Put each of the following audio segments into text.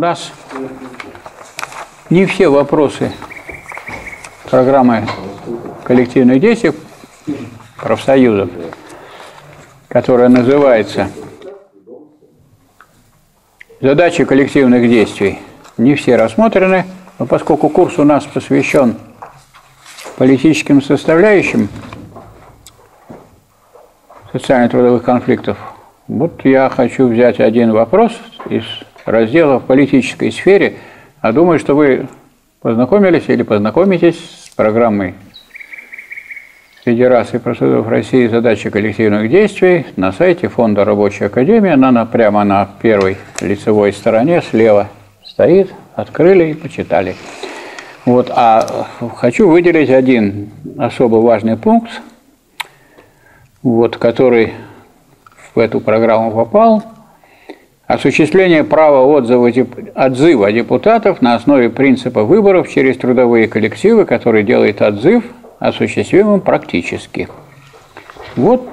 нас не все вопросы программы коллективных действий профсоюзов, которая называется «Задачи коллективных действий», не все рассмотрены, но поскольку курс у нас посвящен политическим составляющим социально-трудовых конфликтов, вот я хочу взять один вопрос из раздела в политической сфере, а думаю, что вы познакомились или познакомитесь с программой Федерации профсоюзов России «Задачи коллективных действий» на сайте Фонда Рабочей Академии. Она прямо на первой лицевой стороне слева стоит. Открыли и почитали. Вот, а хочу выделить один особо важный пункт, вот, который в эту программу попал. Осуществление права отзыва депутатов на основе принципа выборов через трудовые коллективы, который делает отзыв осуществимым практически. Вот.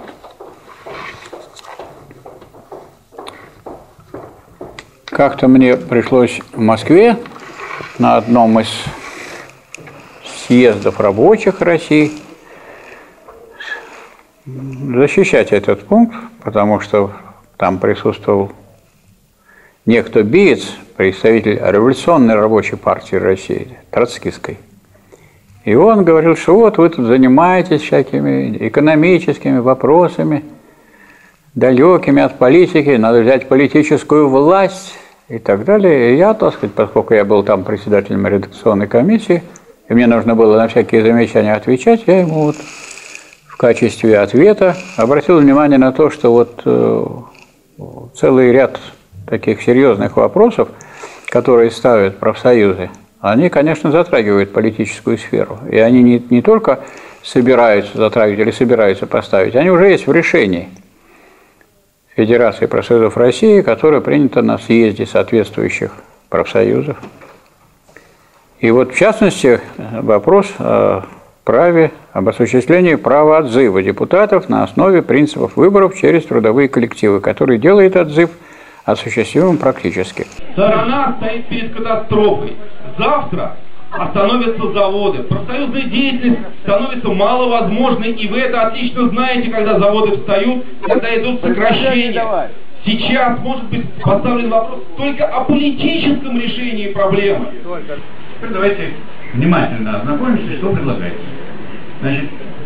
Как-то мне пришлось в Москве на одном из съездов рабочих России защищать этот пункт, потому что там присутствовал некто Биец, представитель революционной рабочей партии России, троцкистской. И он говорил, что вот вы тут занимаетесь всякими экономическими вопросами, далекими от политики, надо взять политическую власть и так далее. И я, так сказать, поскольку я был там председателем редакционной комиссии, и мне нужно было на всякие замечания отвечать, я ему вот в качестве ответа обратил внимание на то, что вот целый ряд таких серьезных вопросов, которые ставят профсоюзы, они, конечно, затрагивают политическую сферу. И они не только собираются затрагивать или собираются поставить, они уже есть в решении Федерации профсоюзов России, которое принято на съезде соответствующих профсоюзов. И вот, в частности, вопрос о праве, об осуществлении права отзыва депутатов на основе принципов выборов через трудовые коллективы, который делает отзыв осуществимым практически. Страна стоит перед катастрофой. Завтра остановятся заводы. Профсоюзная деятельность становится маловозможной, и вы это отлично знаете, когда заводы встают, когда идут сокращения. Сейчас может быть поставлен вопрос только о политическом решении проблемы. Теперь давайте внимательно ознакомимся, что предлагается. Значит,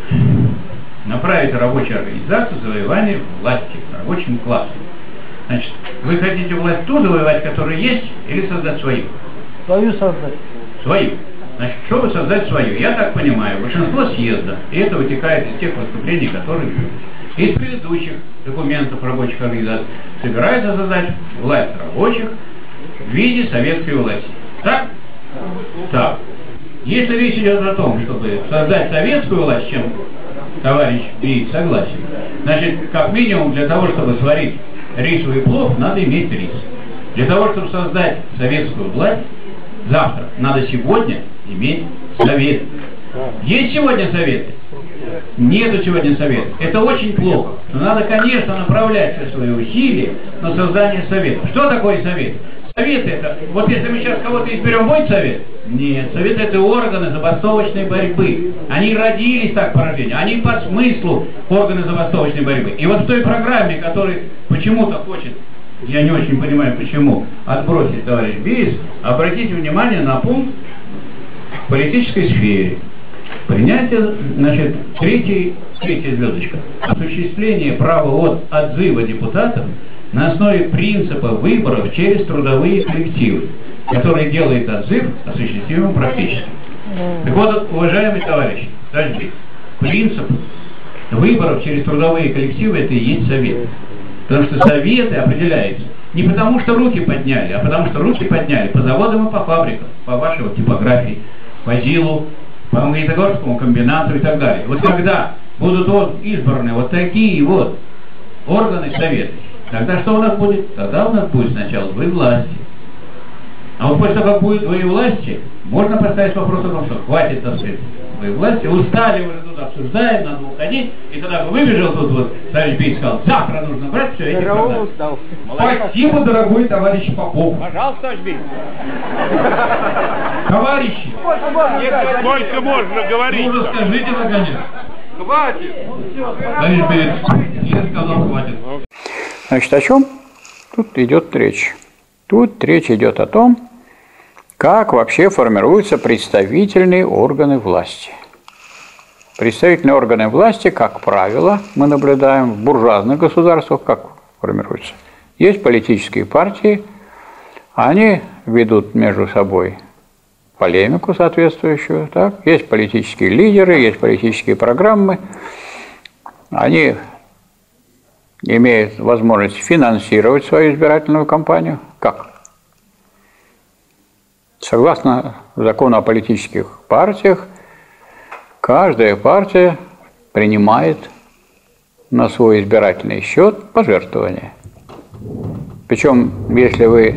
направить рабочую организацию завоевание власти рабочим классом. Значит, вы хотите власть ту завоевать, которая есть, или создать свою? Свою создать. Свою. Значит, чтобы создать свою, я так понимаю, большинство съезда, и это вытекает из тех выступлений, которые из предыдущих документов рабочих организаций, собирается создать власть рабочих в виде советской власти. Так? Так. Если речь идет о том, чтобы создать советскую власть, чем товарищ Биец согласен, значит, как минимум для того, чтобы сварить рисовый плов, надо иметь рис. Для того, чтобы создать советскую власть, завтра надо сегодня иметь совет. Есть сегодня советы? Нету сегодня совета. Это очень плохо. Но надо, конечно, направлять все свои усилия на создание совета. Что такое совет? Совет это, вот если мы сейчас кого-то изберем, будет совет? Нет, совет это органы забастовочной борьбы. Они родились так по рождению, они по смыслу органы забастовочной борьбы. И вот в той программе, которую почему-то хочет, я не очень понимаю почему, отбросить товарищ Биец, обратите внимание на пункт в политической сфере. Принятие, значит, третья звездочка. Осуществление права отзыва депутатов на основе принципа выборов через трудовые коллективы, который делает отзыв осуществимым практически. Так вот, уважаемые товарищи, принцип выборов через трудовые коллективы – это и есть совет. Потому что советы определяются не потому, что руки подняли, а потому, что руки подняли по заводам и по фабрикам, по вашей типографии, по ЗИЛу, по Магнитогорскому комбинату и так далее. Вот когда будут избраны вот такие вот органы совета, тогда что у нас будет? Тогда у нас будет сначала вы власти. А вот после того, как будет власти, можно поставить вопрос о том, что хватит, так сказать, власти, устали уже тут обсуждаем, надо уходить, и тогда выбежал тут вот, товарищ Бей сказал, завтра нужно брать все эти продать. Спасибо, дорогой товарищ Попов. Пожалуйста, товарищ Бей. Товарищи, Сколько можно говорить? ну расскажите наконец. Хватит! Товарищ Берез, я сказал, хватит. Значит, о чем тут идет речь? Тут речь идет о том, как вообще формируются представительные органы власти. Представительные органы власти, как правило, мы наблюдаем в буржуазных государствах, как формируются. Есть политические партии, они ведут между собой полемику соответствующую. Так? Есть политические лидеры, есть политические программы. Они имеют возможность финансировать свою избирательную кампанию. Как? Согласно закону о политических партиях, каждая партия принимает на свой избирательный счет пожертвования. Причем, если вы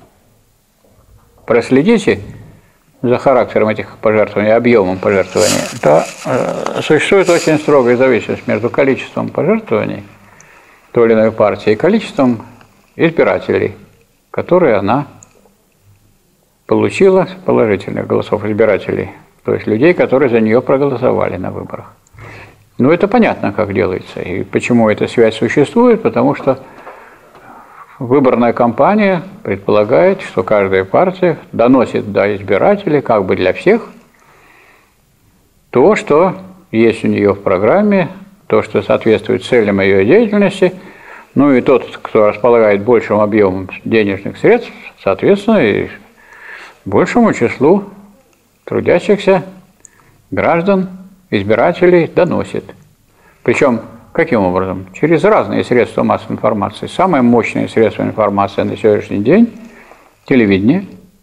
проследите за характером этих пожертвований, объемом пожертвований, то существует очень строгая зависимость между количеством пожертвований той или иной партии и количеством избирателей, которые она получила, положительных голосов избирателей, то есть людей, которые за нее проголосовали на выборах. Ну, это понятно, как делается. И почему эта связь существует, потому что выборная кампания предполагает, что каждая партия доносит до избирателей, как бы для всех, то, что есть у нее в программе, то, что соответствует целям ее деятельности. Ну и тот, кто располагает большим объемом денежных средств, соответственно, и большему числу трудящихся граждан, избирателей доносит. Причем, каким образом? Через разные средства массовой информации. Самое мощное средство информации на сегодняшний день – телевидение.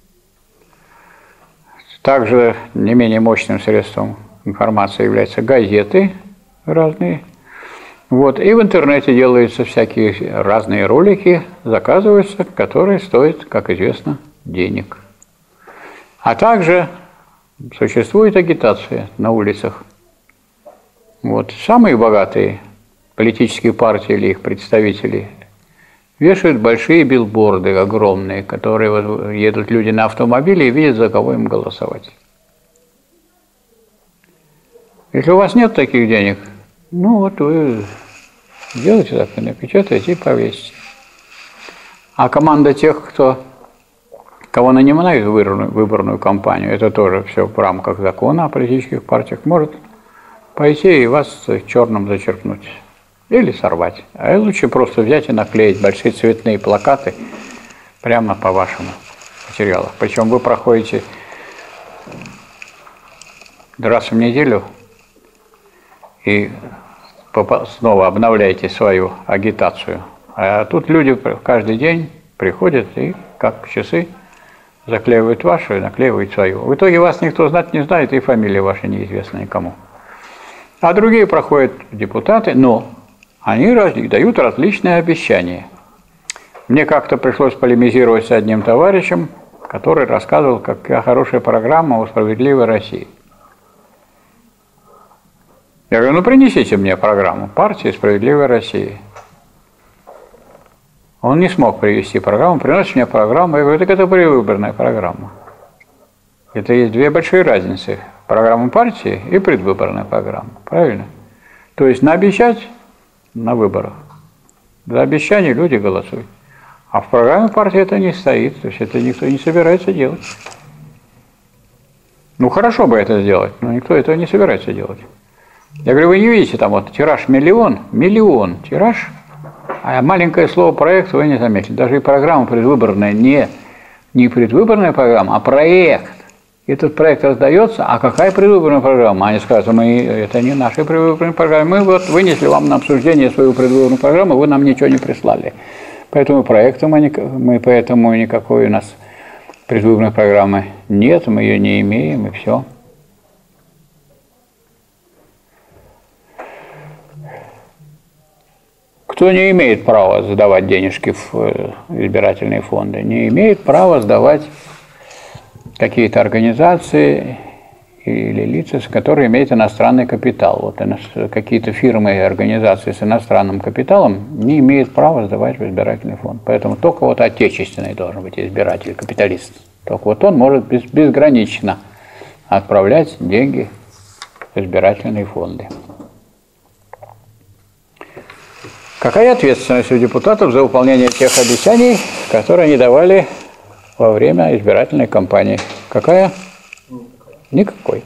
Также не менее мощным средством информации являются газеты разные. Вот. И в интернете делаются всякие разные ролики, заказываются, которые стоят, как известно, денег. А также существует агитация на улицах. Вот. Самые богатые политические партии или их представители вешают большие билборды огромные, которые едут люди на автомобиле и видят, за кого им голосовать. Если у вас нет таких денег, ну вот вы делаете так, напечатаете и повесите. А команда тех, кого нанимают в выборную кампанию, это тоже все в рамках закона о политических партиях, может пойти и вас черным зачеркнуть или сорвать. А лучше просто взять и наклеить большие цветные плакаты прямо по вашему материалу. Причем вы проходите раз в неделю и снова обновляете свою агитацию. А тут люди каждый день приходят и, как часы, заклеивают вашу и наклеивают свою. В итоге вас никто знать не знает, и фамилия ваша неизвестна никому. А другие проходят депутаты, но они дают различные обещания. Мне как-то пришлось полемизировать с одним товарищем, который рассказывал, какая хорошая программа у «Справедливой России». Я говорю, ну принесите мне программу партии «Справедливой России». Он не смог привести программу, приносит мне программу. Я говорю, так это предвыборная программа. Это есть две большие разницы. Программа партии и предвыборная программа. Правильно? То есть наобещать на выборах. За обещание люди голосуют. А в программе партии это не стоит. То есть это никто не собирается делать. Ну хорошо бы это сделать, но никто этого не собирается делать. Я говорю, вы не видите, там вот тираж миллион тираж, а маленькое слово проект вы не заметили. Даже и программа предвыборная не предвыборная программа, а проект. Этот проект раздается, а какая предвыборная программа? Они скажут, это не наша предвыборная программа, мы вот вынесли вам на обсуждение свою предвыборную программу, вы нам ничего не прислали. Поэтому поэтому никакой у нас предвыборной программы нет, мы ее не имеем, и все. Кто не имеет права сдавать денежки в избирательные фонды, не имеет права сдавать какие-то организации или лица, которые имеют иностранный капитал. Вот какие-то фирмы и организации с иностранным капиталом не имеют права сдавать в избирательный фонд. Поэтому только вот отечественный должен быть избиратель, капиталист. Только вот он может безгранично отправлять деньги в избирательные фонды. Какая ответственность у депутатов за выполнение тех обещаний, которые они давали во время избирательной кампании? Какая? Никакой.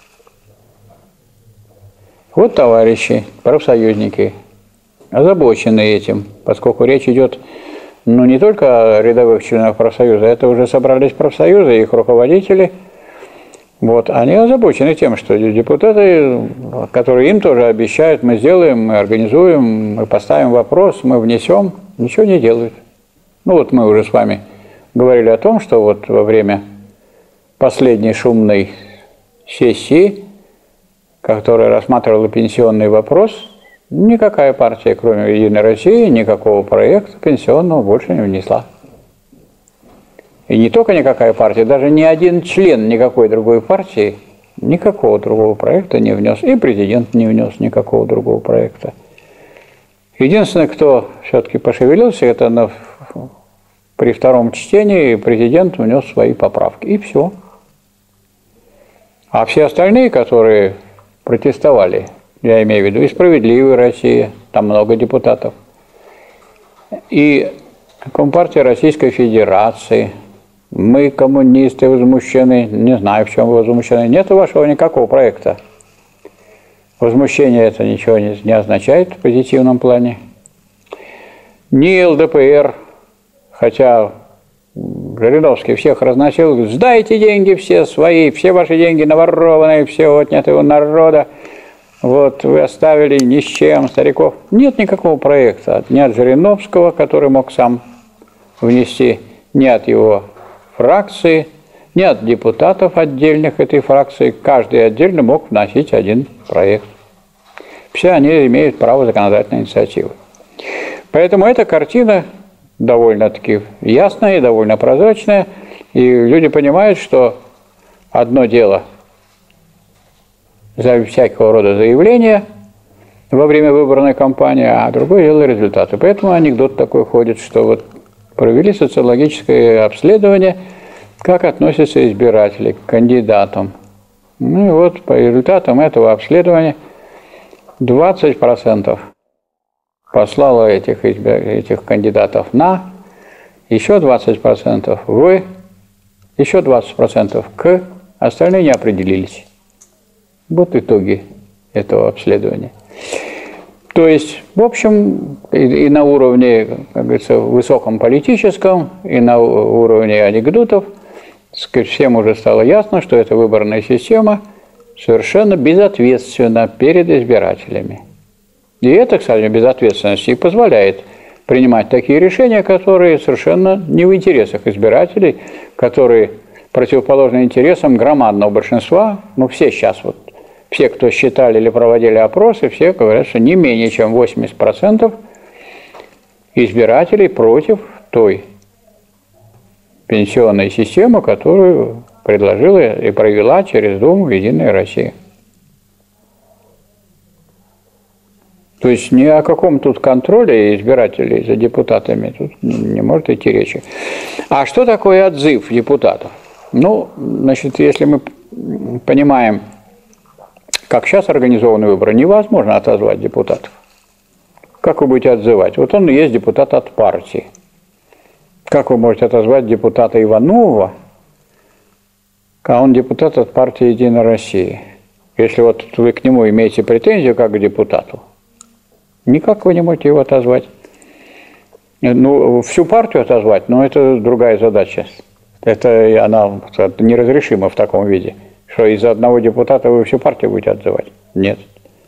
Вот товарищи, профсоюзники, озабоченные этим, поскольку речь идет не только о рядовых членах профсоюза, это уже собрались профсоюзы и их руководители. Вот, они озабочены тем, что депутаты, которые им тоже обещают, мы сделаем, мы организуем, мы поставим вопрос, мы внесем, ничего не делают. Ну вот мы уже с вами говорили о том, что вот во время последней шумной сессии, которая рассматривала пенсионный вопрос, никакая партия, кроме «Единой России», никакого проекта пенсионного больше не внесла. И не только никакая партия, даже ни один член никакой другой партии никакого другого проекта не внес. И президент не внес никакого другого проекта. Единственное, кто все-таки пошевелился, это при втором чтении президент внес свои поправки. И все. А все остальные, которые протестовали, я имею в виду и «Справедливая Россия», там много депутатов, и Компартия Российской Федерации, мы, коммунисты, возмущены, не знаю, в чем вы возмущены, нет у вашего никакого проекта. Возмущение это ничего не означает в позитивном плане. Ни ЛДПР, хотя Жириновский всех разносил, сдайте деньги все свои, все ваши деньги наворованные, все отняты у народа. Вот, вы оставили ни с чем стариков. Нет никакого проекта ни от Жириновского, который мог сам внести, ни от его фракции, ни от депутатов отдельных этой фракции. Каждый отдельно мог вносить один проект. Все они имеют право законодательной инициативы. Поэтому эта картина довольно-таки ясная и довольно прозрачная. И люди понимают, что одно дело за всякого рода заявления во время выборной кампании, а другое дело результаты. Поэтому анекдот такой ходит, что вот провели социологическое обследование, как относятся избиратели к кандидатам. Ну и вот по результатам этого обследования 20% послало этих кандидатов на, еще 20% в, еще 20% к, остальные не определились. Вот итоги этого обследования. То есть, в общем, и на уровне, как говорится, высоком политическом, и на уровне анекдотов, всем уже стало ясно, что эта выборная система совершенно безответственна перед избирателями. И эта, кстати, безответственность и позволяет принимать такие решения, которые совершенно не в интересах избирателей, которые противоположны интересам громадного большинства. Ну, все сейчас вот, все, кто считали или проводили опросы, все говорят, что не менее чем 80% избирателей против той пенсионной системы, которую предложила и провела через Думу «Единая Россия». То есть ни о каком тут контроле избирателей за депутатами тут не может идти речи. А что такое отзыв депутатов? Ну, значит, если мы понимаем, как сейчас организованы выборы, невозможно отозвать депутатов. Как вы будете отзывать? Вот он и есть депутат от партии. Как вы можете отозвать депутата Иванова, а он депутат от партии «Единая Россия»? Если вот вы к нему имеете претензию как к депутату, никак вы не можете его отозвать. Ну, всю партию отозвать, но это другая задача. Она неразрешима в таком виде, что из-за одного депутата вы всю партию будете отзывать. Нет.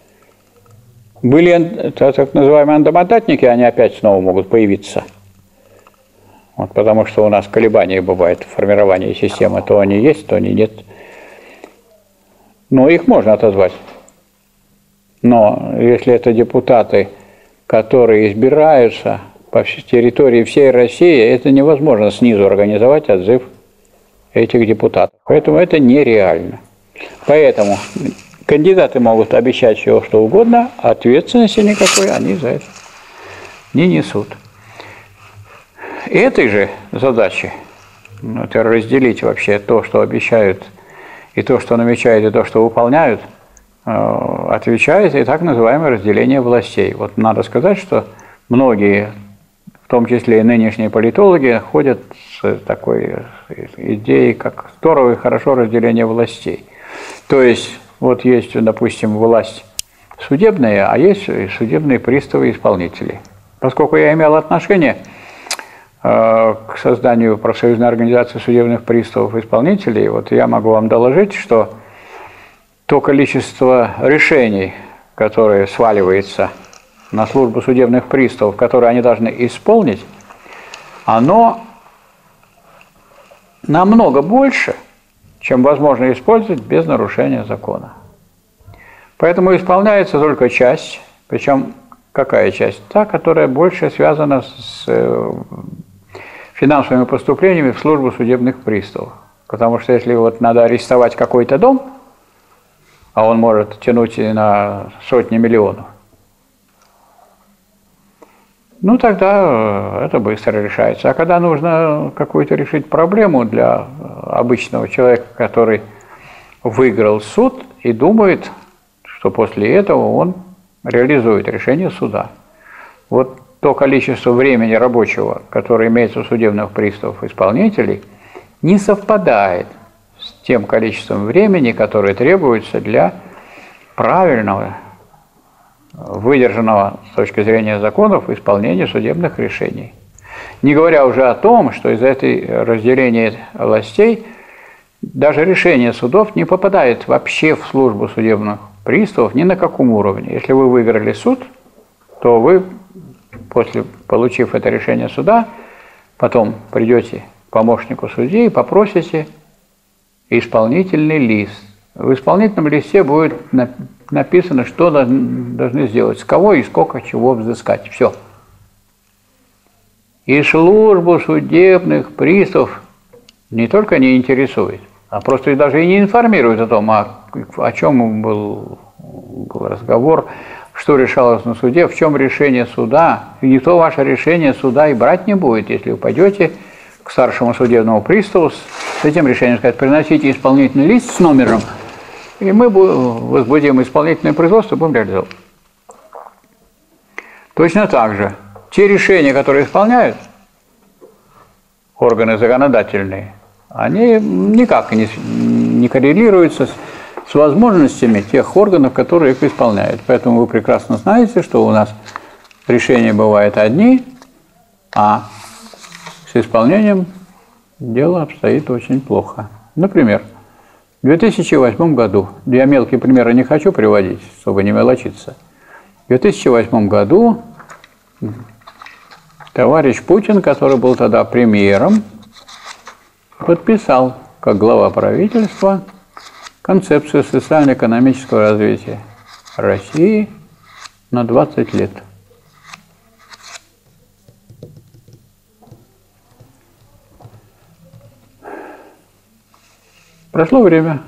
Были так называемые андомандатники, они опять снова могут появиться. Вот, потому что у нас колебания бывают в формировании системы. То они есть, то они нет. Но их можно отозвать. Но если это депутаты, которые избираются по территории всей России, это невозможно снизу организовать отзыв этих депутатов. Поэтому это нереально. Поэтому кандидаты могут обещать все, что угодно, а ответственности никакой они за это не несут. Этой же задачи, это разделить вообще то, что обещают, и то, что намечают, и то, что выполняют, отвечает и так называемое разделение властей. Вот надо сказать, что многие, в том числе и нынешние политологи, ходят с такой идеей, как здорово и хорошо разделение властей. То есть, вот есть, допустим, власть судебная, а есть судебные приставы и исполнители. Поскольку я имел отношение к созданию профсоюзной организации судебных приставов и исполнителей, вот я могу вам доложить, что то количество решений, которое сваливается на службу судебных приставов, которые они должны исполнить, оно намного больше, чем возможно использовать без нарушения закона. Поэтому исполняется только часть, причем какая часть? Та, которая больше связана с финансовыми поступлениями в службу судебных приставов. Потому что если вот надо арестовать какой-то дом, а он может тянуть и на сотни миллионов, ну тогда это быстро решается. А когда нужно какую-то решить проблему для обычного человека, который выиграл суд и думает, что после этого он реализует решение суда. Вот то количество времени рабочего, которое имеется у судебных приставов и исполнителей, не совпадает с тем количеством времени, которое требуется для правильного, выдержанного с точки зрения законов исполнения судебных решений. Не говоря уже о том, что из-за этой разделения властей даже решение судов не попадает вообще в службу судебных приставов ни на каком уровне. Если вы выиграли суд, то вы, получив это решение суда, потом придете к помощнику судьи и попросите исполнительный лист. В исполнительном листе будет написано, что должны сделать, с кого и сколько чего взыскать. Все. И службу судебных приставов не только не интересует, а просто даже и не информирует о том, о чем был разговор, что решалось на суде, в чем решение суда. И никто ваше решение суда и брать не будет, если вы пойдете к старшему судебному приставу с этим решением, сказать, приносите исполнительный лист с номером, и мы возбудим исполнительное производство и будем реализовывать. Точно так же, те решения, которые исполняют органы законодательные, они никак не коррелируются с возможностями тех органов, которые их исполняют. Поэтому вы прекрасно знаете, что у нас решения бывают одни, а с исполнением дело обстоит очень плохо. Например, в 2008 году, я мелкие примеры не хочу приводить, чтобы не мелочиться, в 2008 году товарищ Путин, который был тогда премьером, подписал, как глава правительства, концепцию социально-экономического развития России на 20 лет. Прошло время,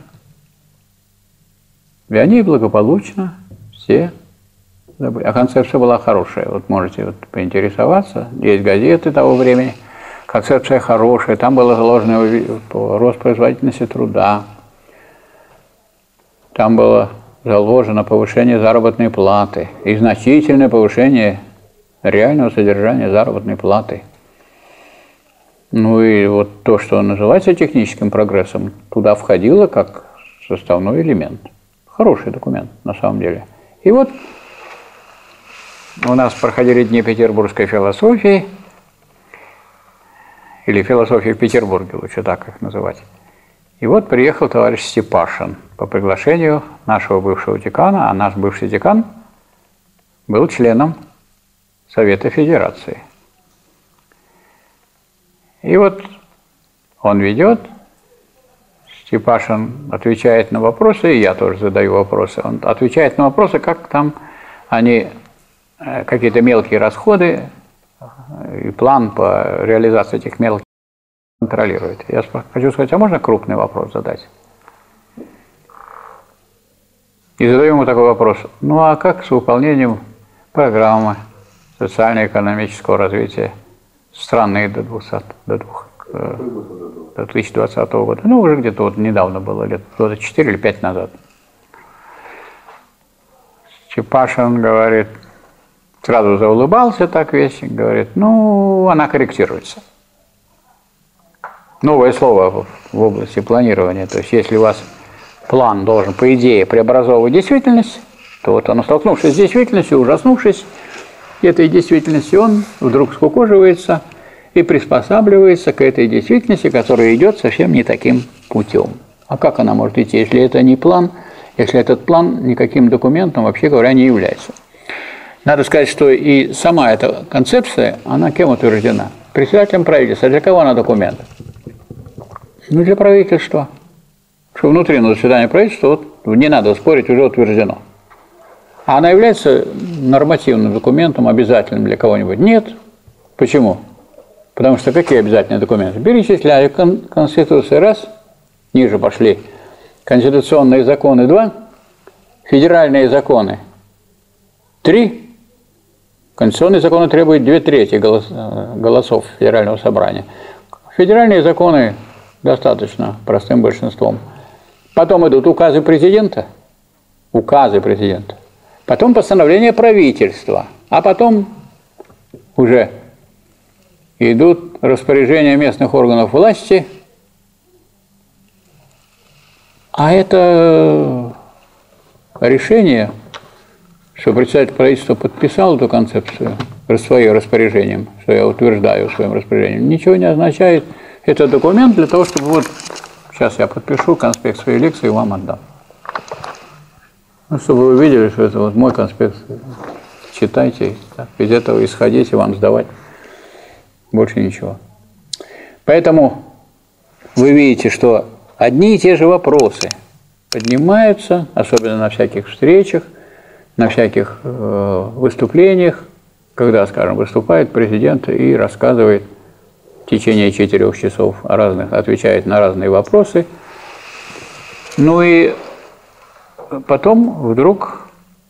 и они благополучно все забыли. А концепция была хорошая, вот можете поинтересоваться, есть газеты того времени, концепция хорошая, там было заложено рост производительности труда, там было заложено повышение заработной платы и значительное повышение реального содержания заработной платы. Ну и вот то, что называется техническим прогрессом, туда входило как составной элемент. Хороший документ на самом деле. И вот у нас проходили дни петербургской философии, или философии в Петербурге, лучше так их называть. И вот приехал товарищ Степашин по приглашению нашего бывшего декана, а наш бывший декан был членом Совета Федерации. И вот он ведет, Степашин отвечает на вопросы, и я тоже задаю вопросы. Он отвечает на вопросы, как там они, какие-то мелкие расходы, и план по реализации этих мелких контролирует. Я хочу сказать, а можно крупный вопрос задать? И задаю ему такой вопрос. Ну а как с выполнением программы социально-экономического развития страны до 2020 года? Ну, уже где-то вот недавно было, лет 4 или 5 назад. Чепашин говорит, сразу заулыбался так весь, говорит, ну, она корректируется. Новое слово в области планирования. То есть, если у вас план должен, по идее, преобразовывать действительность, то вот он, столкнувшись с действительностью, ужаснувшись этой действительности, он вдруг скукоживается и приспосабливается к этой действительности, которая идет совсем не таким путем. А как она может идти, если это не план, если этот план никаким документом, вообще говоря, не является? Надо сказать, что и сама эта концепция, она кем утверждена? Председателем правительства. Для кого она документ? Ну, для правительства. Что внутри на заседании правительства, вот, не надо спорить, уже утверждено. А она является нормативным документом, обязательным для кого-нибудь? Нет. Почему? Потому что какие обязательные документы? Перечисляю Конституции раз, ниже пошли, конституционные законы 2, федеральные законы 3, конституционные законы требуют 2/3 голосов Федерального собрания. Федеральные законы достаточно простым большинством. Потом идут указы президента, потом постановление правительства, а потом уже идут распоряжения местных органов власти, а это решение, что председатель правительства подписал эту концепцию своим распоряжением, что я утверждаю своим распоряжением, ничего не означает. Это документ для того, чтобы вот сейчас я подпишу конспект своей лекции и вам отдам. Ну, чтобы вы увидели, что это вот мой конспект. Читайте, так, из этого исходите, вам сдавать. Больше ничего. Поэтому вы видите, что одни и те же вопросы поднимаются, особенно на всяких встречах, на всяких выступлениях, когда, скажем, выступает президент и рассказывает в течение 4 часов о разных, отвечает на разные вопросы. Ну и потом вдруг,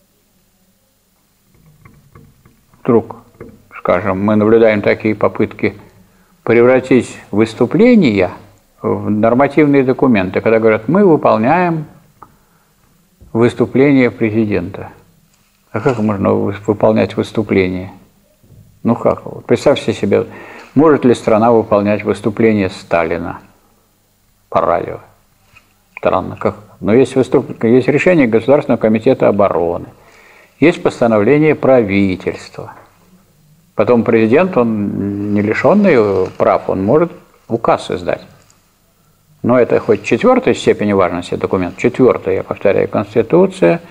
скажем, мы наблюдаем такие попытки превратить выступления в нормативные документы, когда говорят, мы выполняем выступление президента. А как можно выполнять выступление? Ну как? Представьте себе, может ли страна выполнять выступление Сталина по радио? Странно, как? Но есть решение Государственного комитета обороны, есть постановление правительства. Потом президент, он не лишенный прав, он может указ издать. Но это хоть 4-й степени важности документ, 4-й, я повторяю, Конституция,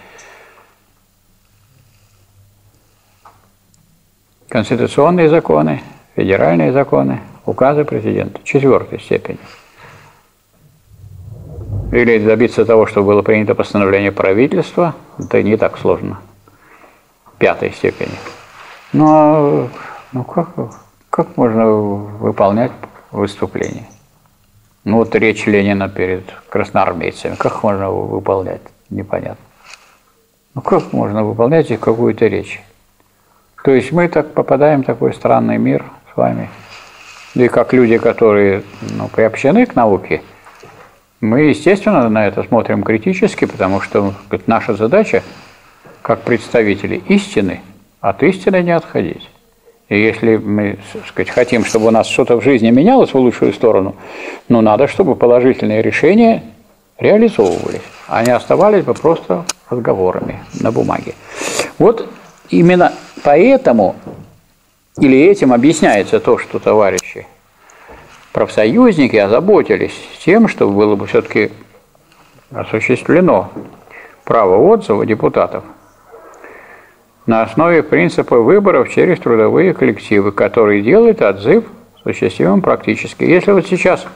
конституционные законы, федеральные законы, указы президента, 4-й степени. Или добиться того, чтобы было принято постановление правительства, это не так сложно, 5-й степени. Но как можно выполнять выступление? Ну вот речь Ленина перед красноармейцами, как можно выполнять? Непонятно. Ну как можно выполнять какую-то речь? То есть мы так попадаем в такой странный мир с вами. И как люди, которые приобщены к науке, мы, естественно, на это смотрим критически, потому что наша задача, как представители истины, от истины не отходить. И если мы, хотим, чтобы у нас что-то в жизни менялось в лучшую сторону, надо, чтобы положительные решения реализовывались, а не оставались бы просто разговорами на бумаге. Вот именно поэтому, или этим объясняется то, что товарищи профсоюзники озаботились тем, чтобы было бы все-таки осуществлено право отзыва депутатов на основе принципа выборов через трудовые коллективы, которые делают отзыв осуществимым практически. Если вот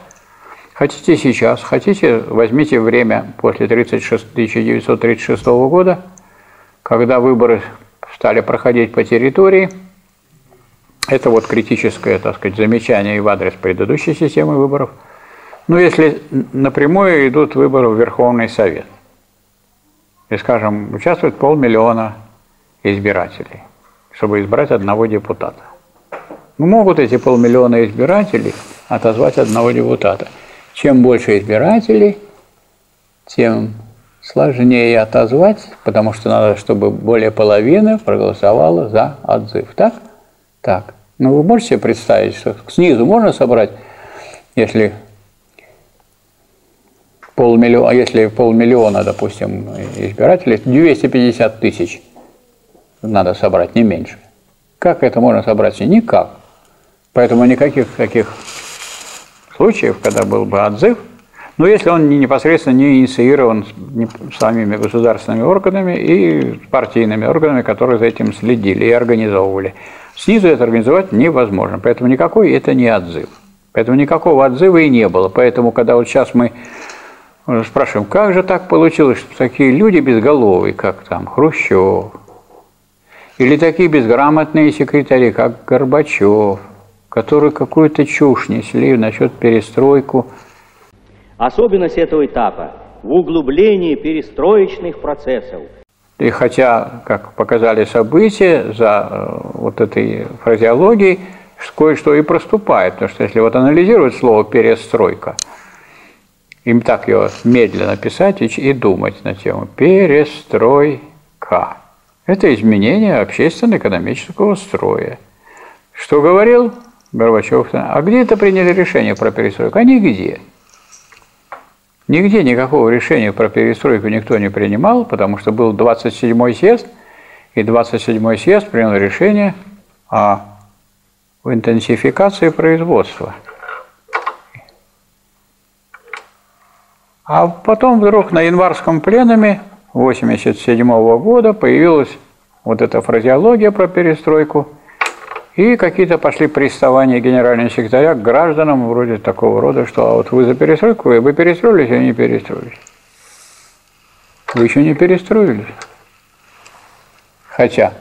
хотите, возьмите время после 1936 года, когда выборы стали проходить по территории, Это вот критическое, так сказать, замечание и в адрес предыдущей системы выборов. Ну, если напрямую идут выборы в Верховный Совет, и, скажем, участвует 500 000 избирателей, чтобы избрать одного депутата. Ну, могут эти 500 000 избирателей отозвать одного депутата. Чем больше избирателей, тем сложнее отозвать, потому что надо, чтобы более половины проголосовало за отзыв. Так? Так. Ну, вы можете себе представить, что снизу можно собрать, если 500 000, если 500 000, допустим, избирателей, 250 000 надо собрать, не меньше. Как это можно собрать? Никак. Поэтому никаких таких случаев, когда был бы отзыв, но если он непосредственно не инициирован самими государственными органами и партийными органами, которые за этим следили и организовывали. Снизу это организовать невозможно, поэтому никакой это не отзыв. Поэтому никакого отзыва и не было. Поэтому, когда вот сейчас мы спрашиваем, как же так получилось, что такие люди безголовые, как там Хрущев, или такие безграмотные секретари, как Горбачев, которые какую-то чушь несли насчет перестройку. Особенность этого этапа в углублении перестроечных процессов. И хотя, как показали события, за вот этой фразеологией кое-что и проступает, потому что если вот анализировать слово «перестройка», им так его медленно писать и думать на тему «перестройка». Это изменение общественно-экономического строя. Что говорил Горбачев? А где это приняли решение про перестройку? А нигде. Нигде никакого решения про перестройку никто не принимал, потому что был 27-й съезд, и 27-й съезд принял решение о интенсификации производства. А потом вдруг на январском пленуме 1987 года появилась вот эта фразеология про перестройку, и какие-то пошли приставания генерального секретаря к гражданам вроде такого рода, что а вот вы за перестройку, вы перестроились, а не перестроились. Вы еще не перестроились. Хотя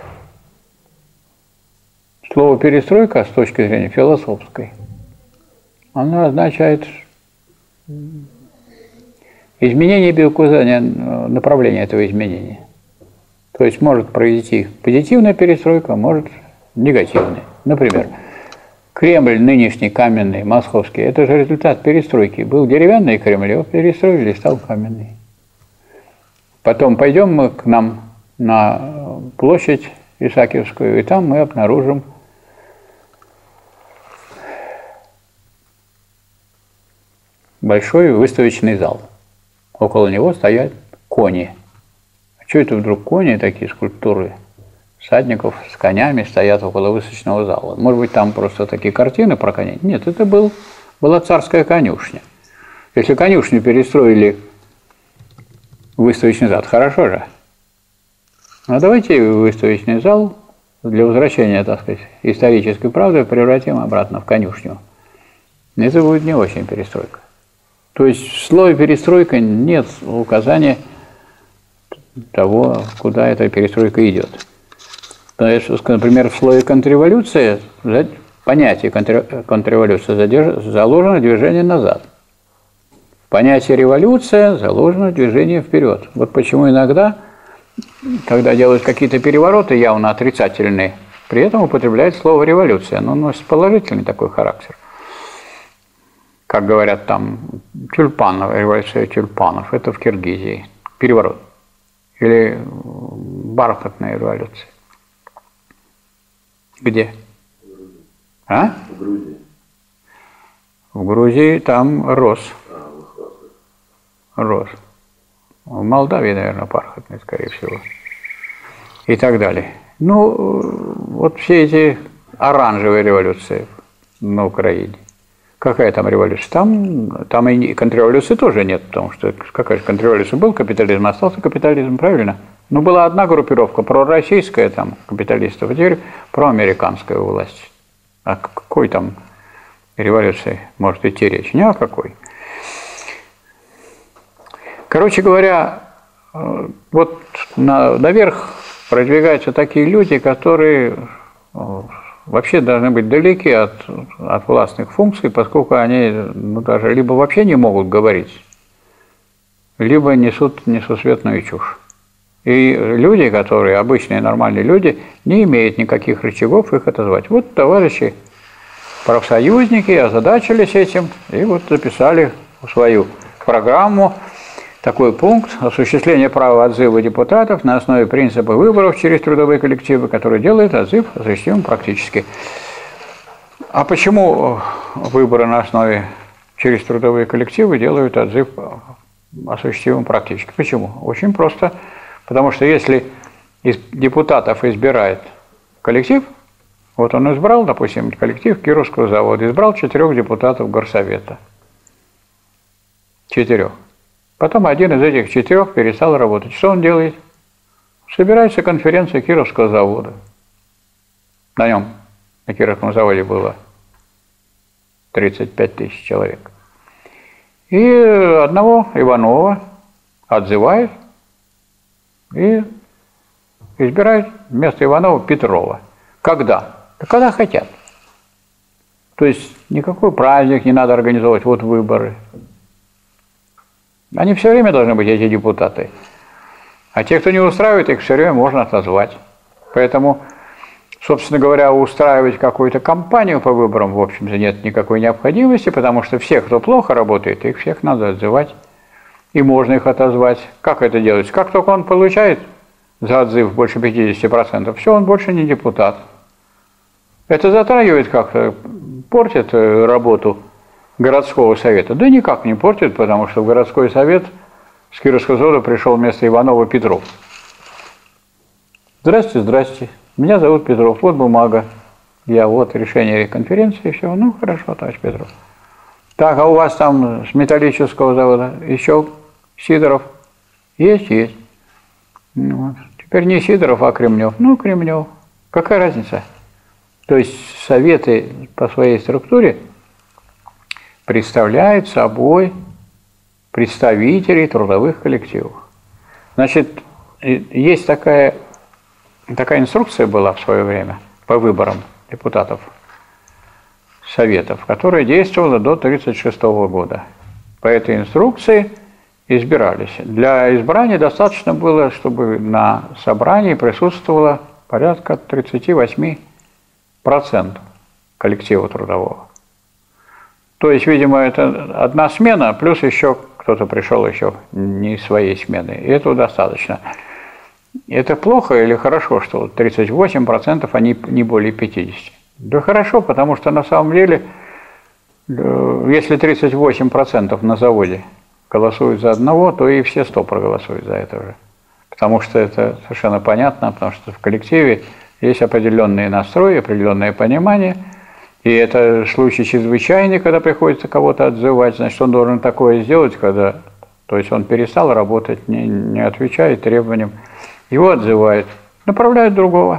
слово «перестройка» с точки зрения философской, оно означает изменение без указания направления этого изменения. То есть может произойти позитивная перестройка, может негативная. Например, Кремль нынешний каменный, московский, это же результат перестройки. Был деревянный Кремль, его перестроили и стал каменный. Потом пойдем мы к нам на площадь Исаакиевскую, и там мы обнаружим большой выставочный зал. Около него стоят кони. А что это вдруг кони, такие скульптуры всадников с конями стоят около выставочного зала? Может быть, там просто такие картины про коней? Нет, это была царская конюшня. Если конюшню перестроили в выставочный зал, хорошо же. А давайте выставочный зал для возвращения, так сказать, исторической правды превратим обратно в конюшню. Это будет не очень перестройка. То есть в слове «перестройка» нет указания того, куда эта перестройка идет. Например, в слове «контрреволюция», понятие контрреволюции заложено движение назад. В понятие «революция» заложено движение вперед. Вот почему иногда, когда делают какие-то перевороты явно отрицательные, при этом употребляют слово «революция». Оно носит положительный такой характер. Как говорят там, тюльпанов, революция тюльпанов, это в Киргизии, переворот. Или бархатная революция. Где? А? В Грузии. В Грузии там рос. Рос. В Молдавии, наверное, бархатный, скорее всего. И так далее. Ну, вот все эти оранжевые революции на Украине. Какая там революция? Там и контрреволюции тоже нет, потому что какая же контрреволюция? Был капитализм, остался капитализм, правильно? Но была одна группировка, пророссийская там, капиталистов, а теперь проамериканская власть. О какой там революции может идти речь? Ни о какой. Короче говоря, вот наверх продвигаются такие люди, которые вообще должны быть далеки от властных функций, поскольку они даже либо вообще не могут говорить, либо несут несусветную чушь. И люди, которые, обычные нормальные люди, не имеют никаких рычагов их отозвать. Вот товарищи профсоюзники озадачились этим и вот записали в свою программу такой пункт: осуществление права отзыва депутатов на основе принципа выборов через трудовые коллективы, который делает отзыв осуществимым практически. А почему выборы на основе через трудовые коллективы делают отзыв осуществимым практически? Почему? Очень просто. Потому что если из депутатов избирает коллектив, вот он избрал, допустим, коллектив Кировского завода, избрал 4 депутатов горсовета. 4. Потом один из этих 4 перестал работать. Что он делает? Собирается конференция Кировского завода. На Кировском заводе было 35 тысяч человек. И одного Иванова отзывает и избирают вместо Иванова Петрова. Когда? Да когда хотят. То есть никакой праздник не надо организовывать, вот выборы. Они все время должны быть, эти депутаты. А те, кто не устраивает, их все время можно отозвать. Поэтому, собственно говоря, устраивать какую-то кампанию по выборам, в общем-то, нет никакой необходимости, потому что всех, кто плохо работает, их всех надо отзывать. И можно их отозвать. Как это делается? Как только он получает за отзыв больше 50%, все, он больше не депутат. Это затрагивает как-то, портит работу городского совета? Да никак не портит, потому что в городской совет с Кировского завода пришел вместо Иванова Петров. Здрасте, здрасте. Меня зовут Петров. Вот бумага. Я вот решение конференции. Все. Ну, хорошо, товарищ Петров. Так, а у вас там с металлического завода еще Сидоров? Есть, есть. Вот. Теперь не Сидоров, а Кремнев. Ну, Кремнев. Какая разница? То есть советы по своей структуре представляют собой представителей трудовых коллективов. Значит, есть такая инструкция была в свое время по выборам депутатов советов, которая действовала до 1936 года. По этой инструкции избирались. Для избрания достаточно было, чтобы на собрании присутствовало порядка 38% коллектива трудового. То есть, видимо, это одна смена, плюс еще кто-то пришел еще не из своей смены. И этого достаточно. Это плохо или хорошо, что 38%, а не более 50%? Да хорошо, потому что на самом деле, если 38% на заводе голосуют за одного, то и все 100 проголосуют за это же. Потому что это совершенно понятно, потому что в коллективе есть определенные настрои, определенное понимание. И это случай чрезвычайный, когда приходится кого-то отзывать, значит, он должен такое сделать, когда, то есть он перестал работать, не отвечает требованиям, его отзывают, направляют другого.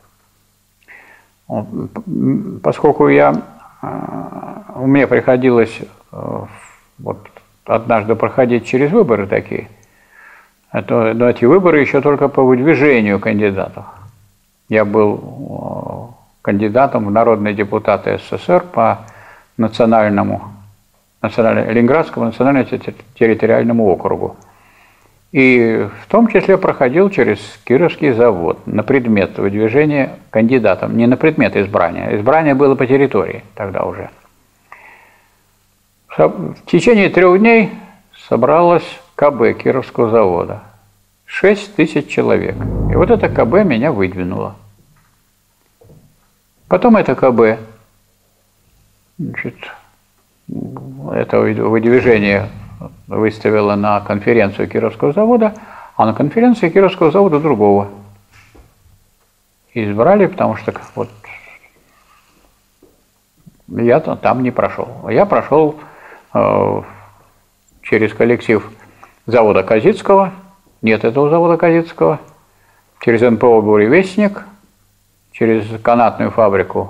Поскольку у меня приходилось вот однажды проходить через выборы такие, но эти выборы еще только по выдвижению кандидатов. Я был кандидатом в народные депутаты СССР по Ленинградскому национально-территориальному округу. И в том числе проходил через Кировский завод на предмет выдвижения кандидатом, не на предмет избрания. Избрание было по территории тогда уже. В течение 3 дней собралось КБ Кировского завода. 6000 человек. И вот это КБ меня выдвинуло. Потом это КБ, значит, это выдвижение выставило на конференцию Кировского завода, а на конференции Кировского завода другого избрали, потому что вот я там не прошел. Я прошел через коллектив завода Козицкого, нет этого завода Козицкого, через НПО «Буревестник», через канатную фабрику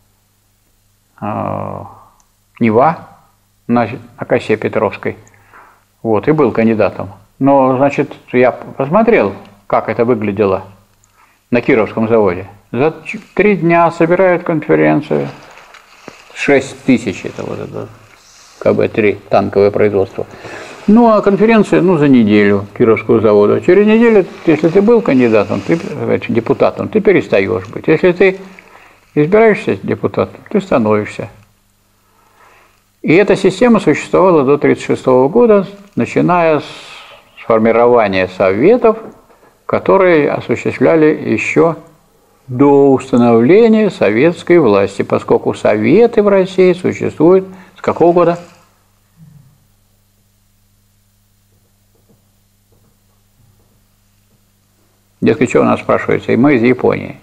«Нева» на косе Петровской. Вот, и был кандидатом. Но, значит, я посмотрел, как это выглядело на Кировском заводе. За 3 дня собирают конференцию. 6 тысяч это вот это КБ-3, танковое производство. Ну, а конференция, за неделю Кировского завода. Через неделю, если ты был кандидатом, депутатом, ты перестаешь быть. Если ты избираешься депутатом, ты становишься. И эта система существовала до 1936 года, начиная с формирования советов, которые осуществляли еще до установления советской власти, поскольку советы в России существуют с какого года? Дескать, что у нас спрашиваете? И мы из Японии.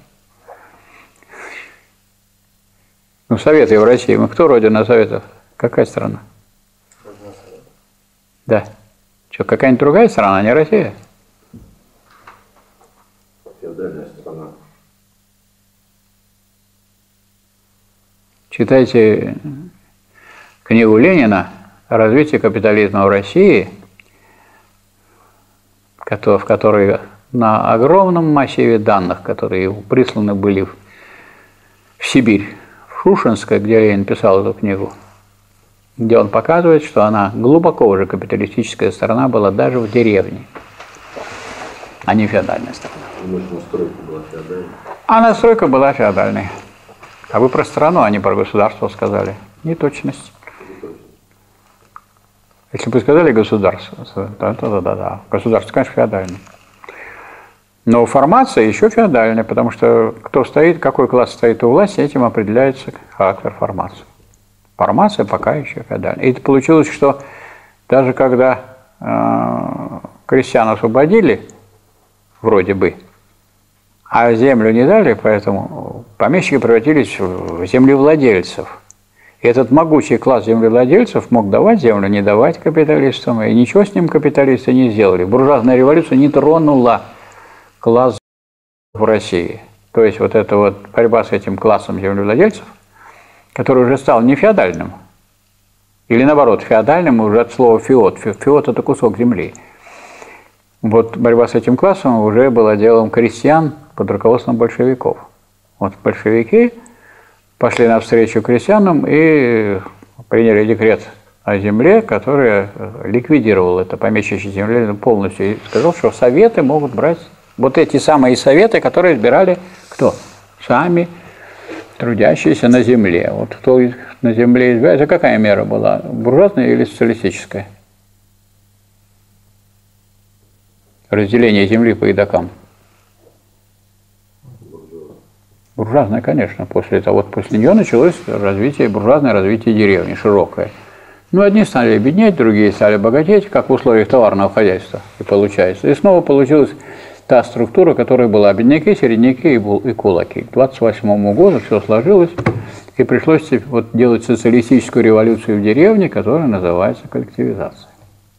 Советы в России. Мы кто родина Советов? Какая страна? Да. Что, какая-нибудь другая страна, не Россия? Феодальная страна. Читайте книгу Ленина «Развитие капитализма в России», в которой на огромном массиве данных, которые присланы были в Сибирь, в Шушинское, где Ленин писал эту книгу, где он показывает, что она глубоко уже капиталистическая страна была даже в деревне, а не феодальная страна. Настройка была феодальной. А настройка была феодальной. А вы про страну, а не про государство сказали. Неточность. Если бы сказали государство, да. Государство, конечно, феодальное. Но формация еще феодальная, потому что кто стоит, какой класс стоит у власти, этим определяется характер формации. Формация пока еще феодальная. И это получилось, что даже когда крестьян освободили, вроде бы, а землю не дали, поэтому помещики превратились в землевладельцев. И этот могучий класс землевладельцев мог давать землю, не давать капиталистам, и ничего с ним капиталисты не сделали. Буржуазная революция не тронула класс в России. То есть вот эта вот борьба с этим классом землевладельцев, который уже стал не феодальным, или наоборот, феодальным уже от слова феод. Феод – это кусок земли. Вот борьба с этим классом уже была делом крестьян под руководством большевиков. Вот большевики пошли навстречу крестьянам и приняли декрет о земле, который ликвидировал это помещичье земле полностью. И сказал, что советы могут брать вот эти самые советы, которые избирали кто? Сами трудящиеся на земле. Вот кто на земле избирает, это какая мера была? Буржуазная или социалистическая? Разделение земли по едокам. Буржуазная, конечно. После нее началось буржуазное развитие деревни, широкое. Ну, одни стали беднеть, другие стали богатеть, как в условиях товарного хозяйства. И получается. И снова получилась та структура, которая была бедняки, середняки и кулаки. К 1928 году все сложилось, и пришлось вот делать социалистическую революцию в деревне, которая называется коллективизация.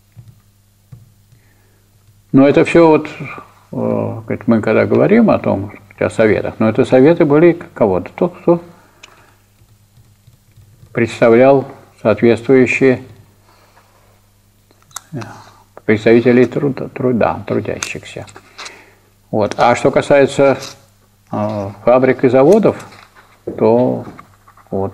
Но это все вот, мы когда говорим о советах, но это советы были кого-то, тот, кто представлял соответствующие представителей трудящихся. Вот. А что касается фабрик и заводов, то вот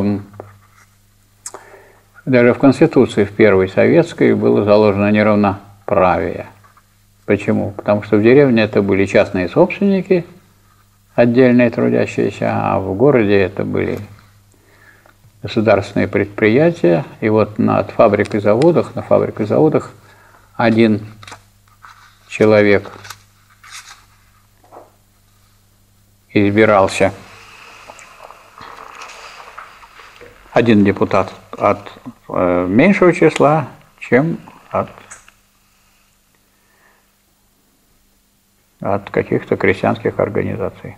даже в Конституции в первой советской было заложено неравноправие. Почему? Потому что в деревне это были частные собственники, отдельные трудящиеся, а в городе это были государственные предприятия. И вот на фабриках и заводах один человек избирался, один депутат от меньшего числа, чем от каких-то крестьянских организаций.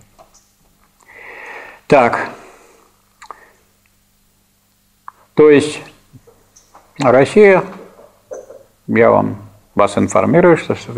Так, то есть Россия, я вас информирую, что в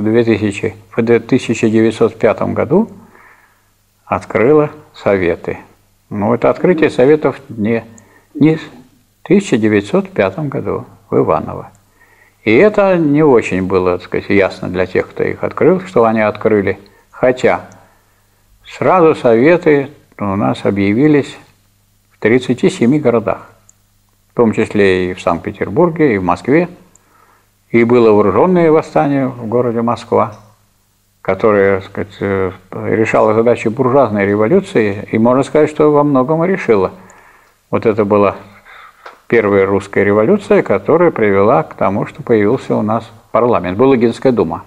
1905 году открыла Советы. Но это открытие Советов не в 1905 году в Иваново. И это не очень было, так сказать, ясно для тех, кто их открыл, что они открыли. Хотя сразу советы у нас объявились в 37 городах, в том числе и в Санкт-Петербурге, и в Москве. И было вооруженное восстание в городе Москва, которое, так сказать, решало задачи буржуазной революции, и можно сказать, что во многом и решило. Вот это была первая русская революция, которая привела к тому, что появился у нас парламент, была Легинская дума.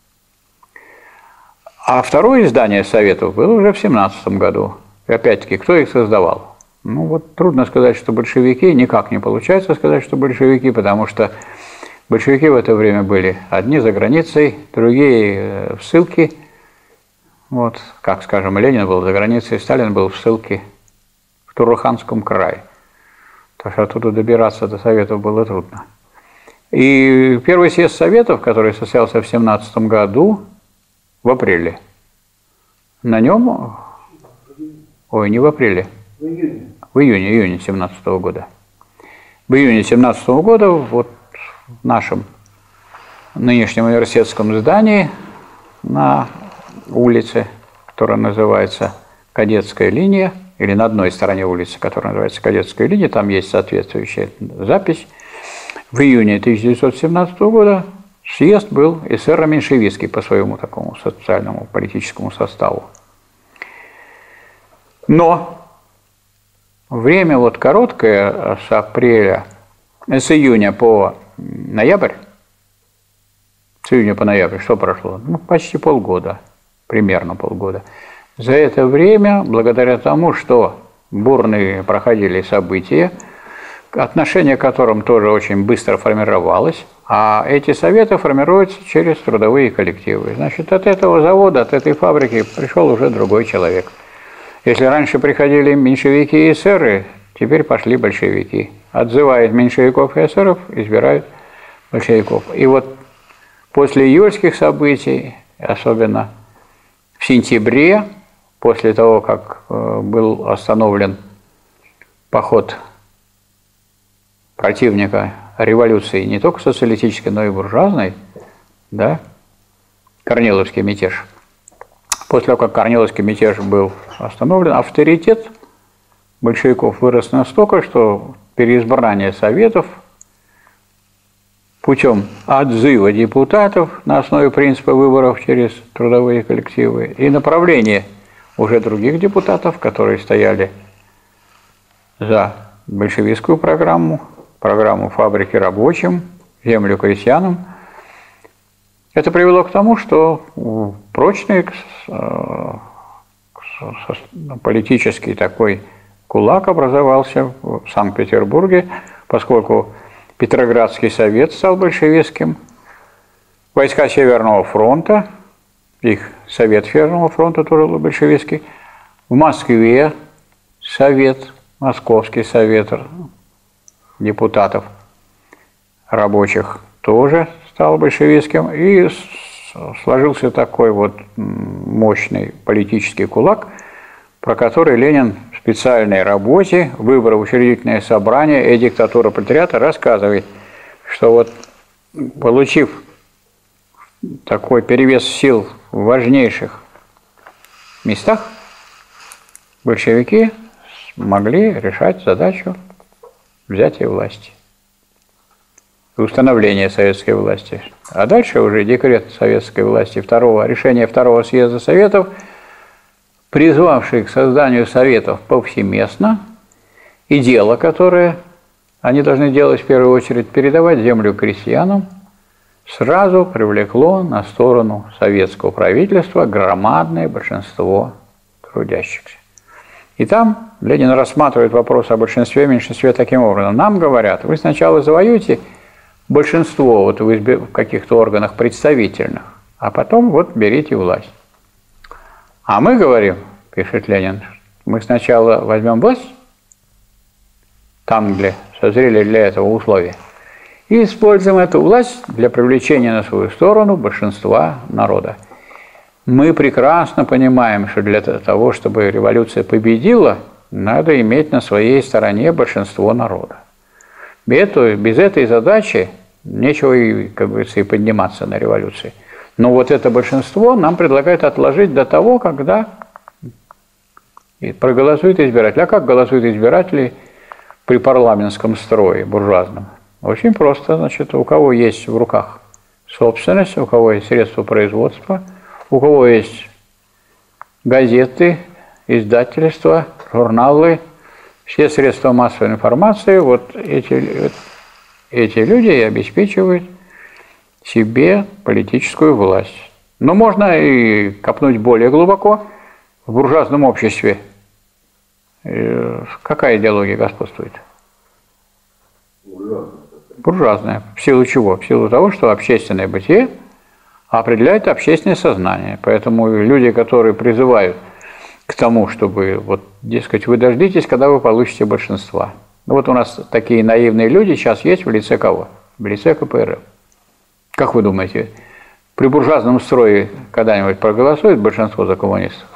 А второе издание Советов было уже в 17 году. И опять-таки, кто их создавал? Ну вот трудно сказать, что большевики, никак не получается сказать, что большевики, потому что большевики в это время были одни за границей, другие в ссылке. Вот, как, скажем, Ленин был за границей, Сталин был в ссылке в Туруханском крае. Так что оттуда добираться до Советов было трудно. И первый съезд Советов, который состоялся в 17 году, в апреле, на нем, ой, не в апреле, в июне 17 года. В июне 17 года вот в нашем нынешнем университетском здании на улице, которая называется Кадетская линия, или на одной стороне улицы, которая называется Кадетская линия, там есть соответствующая запись. В июне 1917 года съезд был эсеро-меньшевистский по своему такому социальному политическому составу. Но время вот короткое, с апреля, с июня по ноябрь, с июня по ноябрь, что прошло? Ну, почти полгода, примерно полгода. За это время, благодаря тому, что бурные проходили события, отношение к которым тоже очень быстро формировалось, а эти советы формируются через трудовые коллективы. Значит, от этого завода, от этой фабрики пришел уже другой человек. Если раньше приходили меньшевики и эсеры, теперь пошли большевики. Отзывают меньшевиков и эсеров, избирают большевиков. И вот после июльских событий, особенно в сентябре, после того, как был остановлен поход противника революции, не только социалистической, но и буржуазной, да, Корниловский мятеж. После того, как Корниловский мятеж был остановлен, авторитет большевиков вырос настолько, что переизбрание советов путем отзыва депутатов на основе принципа выборов через трудовые коллективы и направление уже других депутатов, которые стояли за большевистскую программу, программу фабрики рабочим, землю крестьянам. Это привело к тому, что прочный политический такой кулак образовался в Санкт-Петербурге, поскольку Петроградский совет стал большевистским, войска Северного фронта, их совет Северного фронта тоже был большевистский, в Москве совет, Московский совет депутатов рабочих тоже стал большевистским, и сложился такой вот мощный политический кулак, про который Ленин в специальной работе «Выборы в учредительное собрание и диктатура пролетариата» рассказывает, что вот получив такой перевес сил в важнейших местах, большевики могли решать задачу взятия власти и установления советской власти. А дальше уже декрет советской власти, решение второго съезда Советов, призвавший к созданию Советов повсеместно, и дело, которое они должны делать в первую очередь, передавать землю крестьянам, сразу привлекло на сторону советского правительства громадное большинство трудящихся. И там Ленин рассматривает вопрос о большинстве и меньшинстве таким образом. Нам говорят, вы сначала завоюете большинство вот в каких-то органах представительных, а потом вот берите власть. А мы говорим, пишет Ленин, мы сначала возьмем власть, там, где созрели для этого условия, и используем эту власть для привлечения на свою сторону большинства народа. Мы прекрасно понимаем, что для того, чтобы революция победила, надо иметь на своей стороне большинство народа. Без этой задачи нечего, и, как говорится, и подниматься на революции. Но вот это большинство нам предлагают отложить до того, когда И проголосуют избиратели. А как голосуют избиратели при парламентском строе буржуазном? Очень просто. Значит, у кого есть в руках собственность, у кого есть средства производства, у кого есть газеты, издательства, журналы, все средства массовой информации, вот эти люди и обеспечивают себе политическую власть. Но можно и копнуть более глубоко. В буржуазном обществе какая идеология господствует? Буржуазная. В силу чего? В силу того, что общественное бытие определяет общественное сознание. Поэтому люди, которые призывают к тому, чтобы, вот, дескать, вы дождитесь, когда вы получите большинство. Вот у нас такие наивные люди сейчас есть в лице кого? В лице КПРФ. Как вы думаете, при буржуазном строе когда-нибудь проголосует большинство за коммунистов?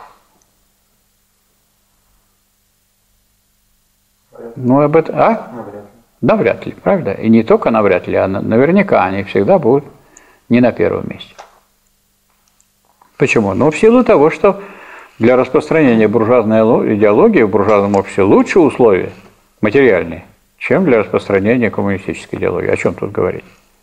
Ну, об этом... А? Навряд ли, правда? И не только навряд ли, а наверняка они всегда будут не на первом месте. Почему? Ну, в силу того, что для распространения буржуазной идеологии в буржуазном обществе лучше условия материальные, чем для распространения коммунистической идеологии. О чем тут говорить?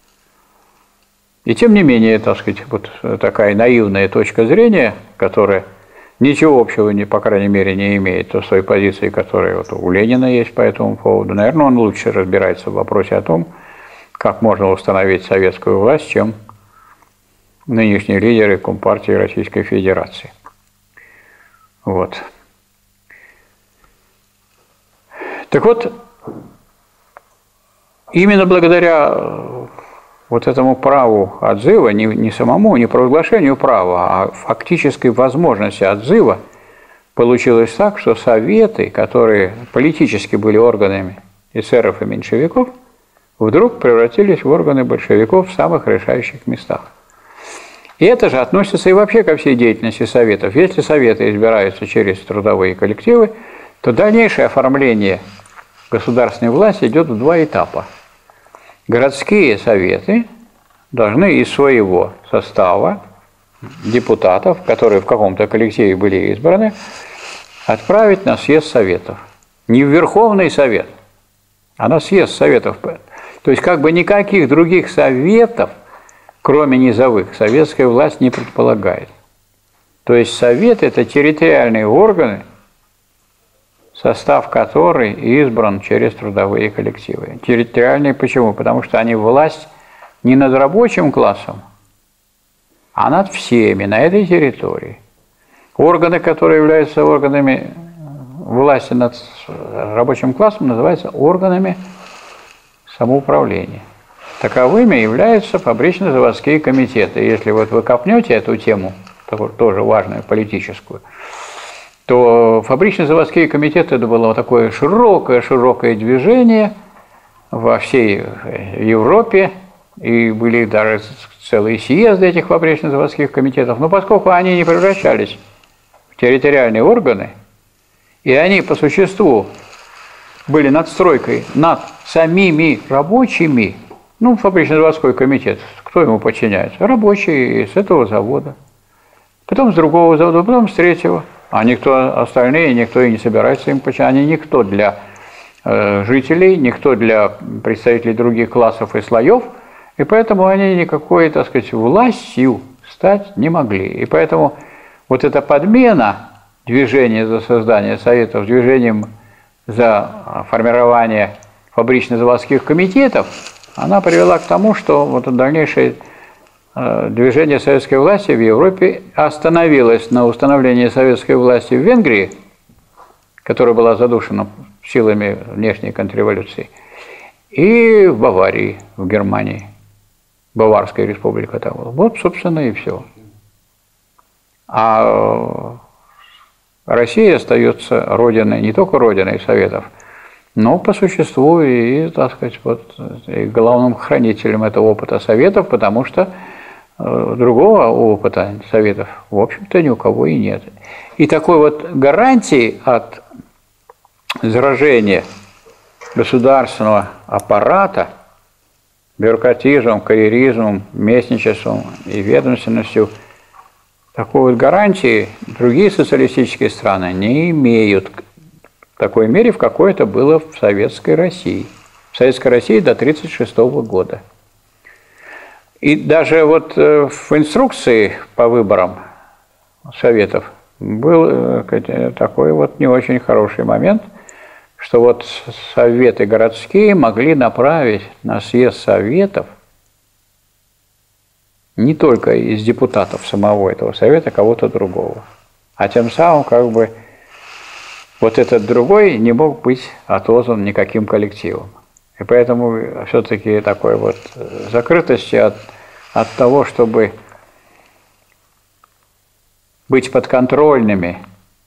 И тем не менее, так сказать, вот такая наивная точка зрения, которая ничего общего, по крайней мере, не имеет с той позицией, которая вот у Ленина есть по этому поводу. Наверное, он лучше разбирается в вопросе о том, как можно установить советскую власть, чем нынешние лидеры Компартии Российской Федерации. Вот. Так вот, именно благодаря вот этому праву отзыва, не самому, не провозглашению права, а фактической возможности отзыва, получилось так, что советы, которые политически были органами эсеров и меньшевиков, вдруг превратились в органы большевиков в самых решающих местах. И это же относится и вообще ко всей деятельности советов. Если советы избираются через трудовые коллективы, то дальнейшее оформление государственной власти идет в два этапа. Городские советы должны из своего состава депутатов, которые в каком-то коллективе были избраны, отправить на съезд советов. Не в Верховный Совет, а на съезд советов. То есть как бы никаких других советов, кроме низовых, советская власть не предполагает. То есть советы – это территориальные органы, состав которой избран через трудовые коллективы. Территориальные почему? Потому что они власть не над рабочим классом, а над всеми на этой территории. Органы, которые являются органами власти над рабочим классом, называются органами самоуправления. Таковыми являются фабрично-заводские комитеты. Если вот вы копнете эту тему, тоже важную, политическую, то фабрично-заводские комитеты – это было такое широкое движение во всей Европе, и были даже целые съезды этих фабрично-заводских комитетов. Но поскольку они не превращались в территориальные органы, и они по существу были надстройкой над самими рабочими, ну, фабрично-заводской комитет, кто ему подчиняется? Рабочие с этого завода, потом с другого завода, потом с третьего. А никто, остальные, никто и не собирается им подчиняться. Они никто для жителей, никто для представителей других классов и слоев, и поэтому они никакой, так сказать, властью стать не могли. И поэтому вот эта подмена движения за создание советов движением за формирование фабрично-заводских комитетов, она привела к тому, что вот дальнейшее движение советской власти в Европе остановилось на установлении советской власти в Венгрии, которая была задушена силами внешней контрреволюции, и в Баварии, в Германии, Баварская республика там была. Вот, собственно, и все. А Россия остается родиной, не только родиной Советов, но по существу и, так сказать, вот, и главным хранителем этого опыта Советов, потому что другого опыта Советов, в общем-то, ни у кого и нет. И такой вот гарантии от заражения государственного аппарата бюрократизмом, карьеризмом, местничеством и ведомственностью такой вот гарантии другие социалистические страны не имеют в такой мере, в какой это было в Советской России. В Советской России до 1936 года. И даже вот в инструкции по выборам Советов был такой вот не очень хороший момент, что вот советы городские могли направить на съезд Советов не только из депутатов самого этого совета, кого-то другого. А тем самым как бы вот этот другой не мог быть отозван никаким коллективом. И поэтому все-таки такой вот закрытости от того, чтобы быть подконтрольными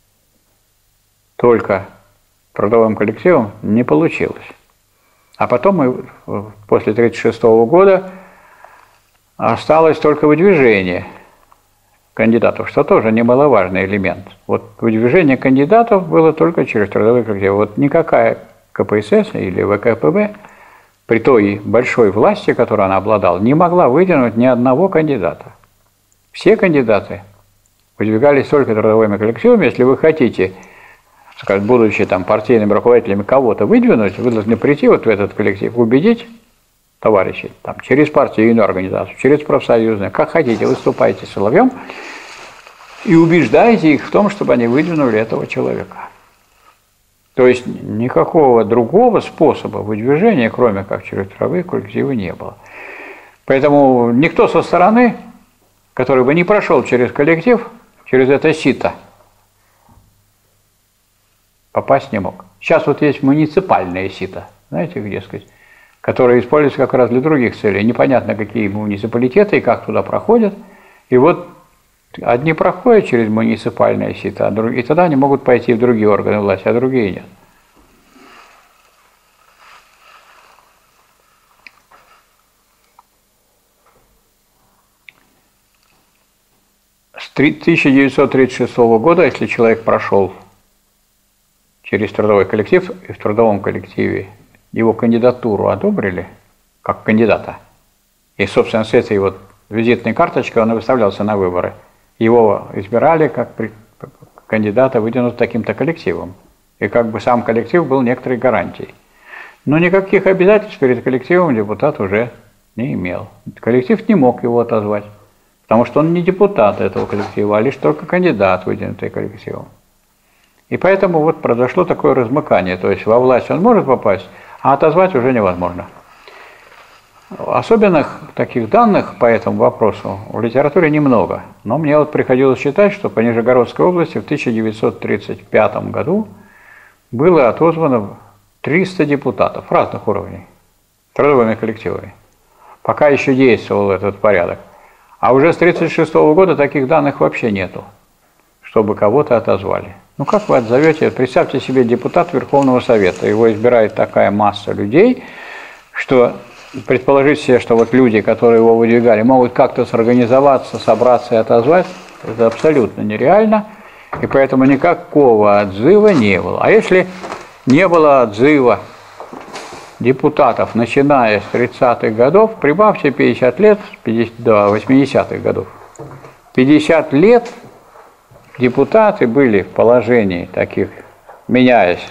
только трудовым коллективом, не получилось. А потом после 1936 года осталось только выдвижение кандидатов, что тоже немаловажный элемент. Вот выдвижение кандидатов было только через трудовой коллектив. Вот никакая КПСС или ВКПБ при той большой власти, которой она обладала, не могла выдвинуть ни одного кандидата. Все кандидаты выдвигались только трудовыми коллективами. Если вы хотите, сказать, будучи там партийными руководителями, кого-то выдвинуть, вы должны прийти вот в этот коллектив, убедить товарищей, там, через партийную организацию, через профсоюзную, как хотите, выступайте соловьем и убеждаете их в том, чтобы они выдвинули этого человека. То есть никакого другого способа выдвижения, кроме как через трудовые коллективы, не было. Поэтому никто со стороны, который бы не прошел через коллектив, через это сито, попасть не мог. Сейчас вот есть муниципальное сито, знаете, где сказать, которые используются как раз для других целей. Непонятно, какие муниципалитеты и как туда проходят. И вот одни проходят через муниципальное сито, и тогда они могут пойти в другие органы власти, а другие нет. С 1936 года, если человек прошел через трудовой коллектив, и в трудовом коллективе его кандидатуру одобрили как кандидата, и, собственно, с этой вот визитной карточкой он выставлялся на выборы, его избирали как кандидата, выдвинут таким-то коллективом, и как бы сам коллектив был некоторой гарантией. Но никаких обязательств перед коллективом депутат уже не имел. Коллектив не мог его отозвать, потому что он не депутат этого коллектива, а лишь только кандидат, выдвинутый коллективом. И поэтому вот произошло такое размыкание, то есть во власть он может попасть, а отозвать уже невозможно. Особенных таких данных по этому вопросу в литературе немного, но мне вот приходилось читать, что по Нижегородской области в 1935 году было отозвано 300 депутатов разных уровней, трудовыми коллективами, пока еще действовал этот порядок. А уже с 1936 года таких данных вообще нету, чтобы кого-то отозвали. Ну как вы отзовете? Представьте себе депутат Верховного Совета, его избирает такая масса людей, что предположить себе, что вот люди, которые его выдвигали, могут как-то сорганизоваться, собраться и отозвать, это абсолютно нереально, и поэтому никакого отзыва не было. А если не было отзыва депутатов, начиная с 30-х годов, прибавьте 50 лет до 80-х годов. 50 лет депутаты были в положении таких, меняясь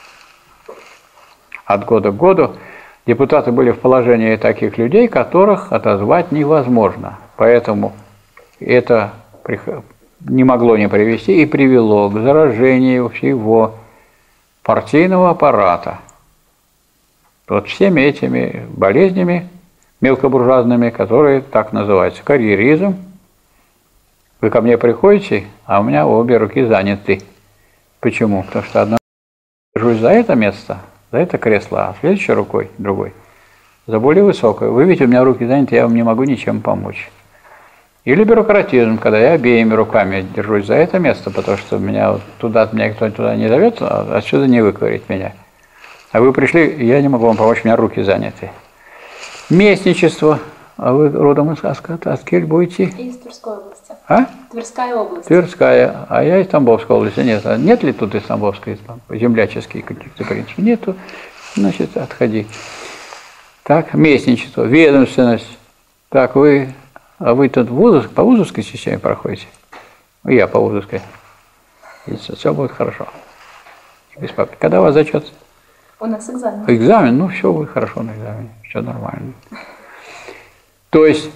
от года к году, депутаты были в положении таких людей, которых отозвать невозможно. Поэтому это не могло не привести и привело к заражению всего партийного аппарата. Вот всеми этими болезнями мелкобуржуазными, которые так называются, карьеризм. Вы ко мне приходите, а у меня обе руки заняты. Почему? Потому что одна держусь за это место, за это кресло, а следующей рукой, другой, за более высокое. Вы видите, у меня руки заняты, я вам не могу ничем помочь. Или бюрократизм, когда я обеими руками держусь за это место, потому что меня никто туда не зовет, а отсюда не выковырить меня. А вы пришли, я не могу вам помочь, у меня руки заняты. Местничество. А вы родом из Аскель будете? Из Тверской области. А? Тверская область. Тверская. А я из Тамбовской области. Нет. Нет ли тут из Тамбовской земляческие каких-то принципов? Нету. Значит, отходи. Так, местничество, ведомственность. Так, вы тут по вузовской системе проходите? и я по вузовской. Все будет хорошо. Когда у вас зачет? У нас экзамен. Экзамен, ну все будет хорошо на экзамене, все нормально. То есть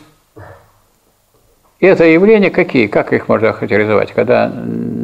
это явления какие? Как их можно охарактеризовать? Когда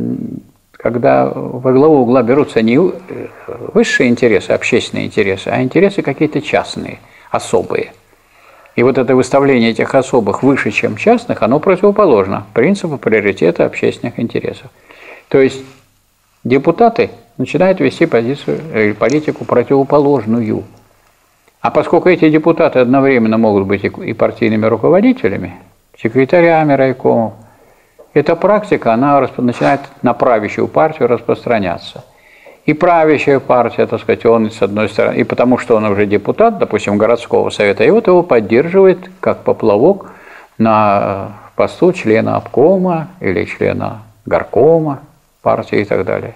во главу угла берутся не высшие интересы, общественные интересы, а интересы какие-то частные, особые. И вот это выставление этих особых выше, чем частных, оно противоположно принципу приоритета общественных интересов. То есть депутаты начинают вести политику противоположную. А поскольку эти депутаты одновременно могут быть и партийными руководителями, секретарями райкомов, эта практика, она начинает на правящую партию распространяться. И правящая партия, так сказать, он с одной стороны, и потому что он уже депутат, допустим, городского совета, и вот его поддерживает как поплавок на посту члена обкома или члена горкома партии и так далее.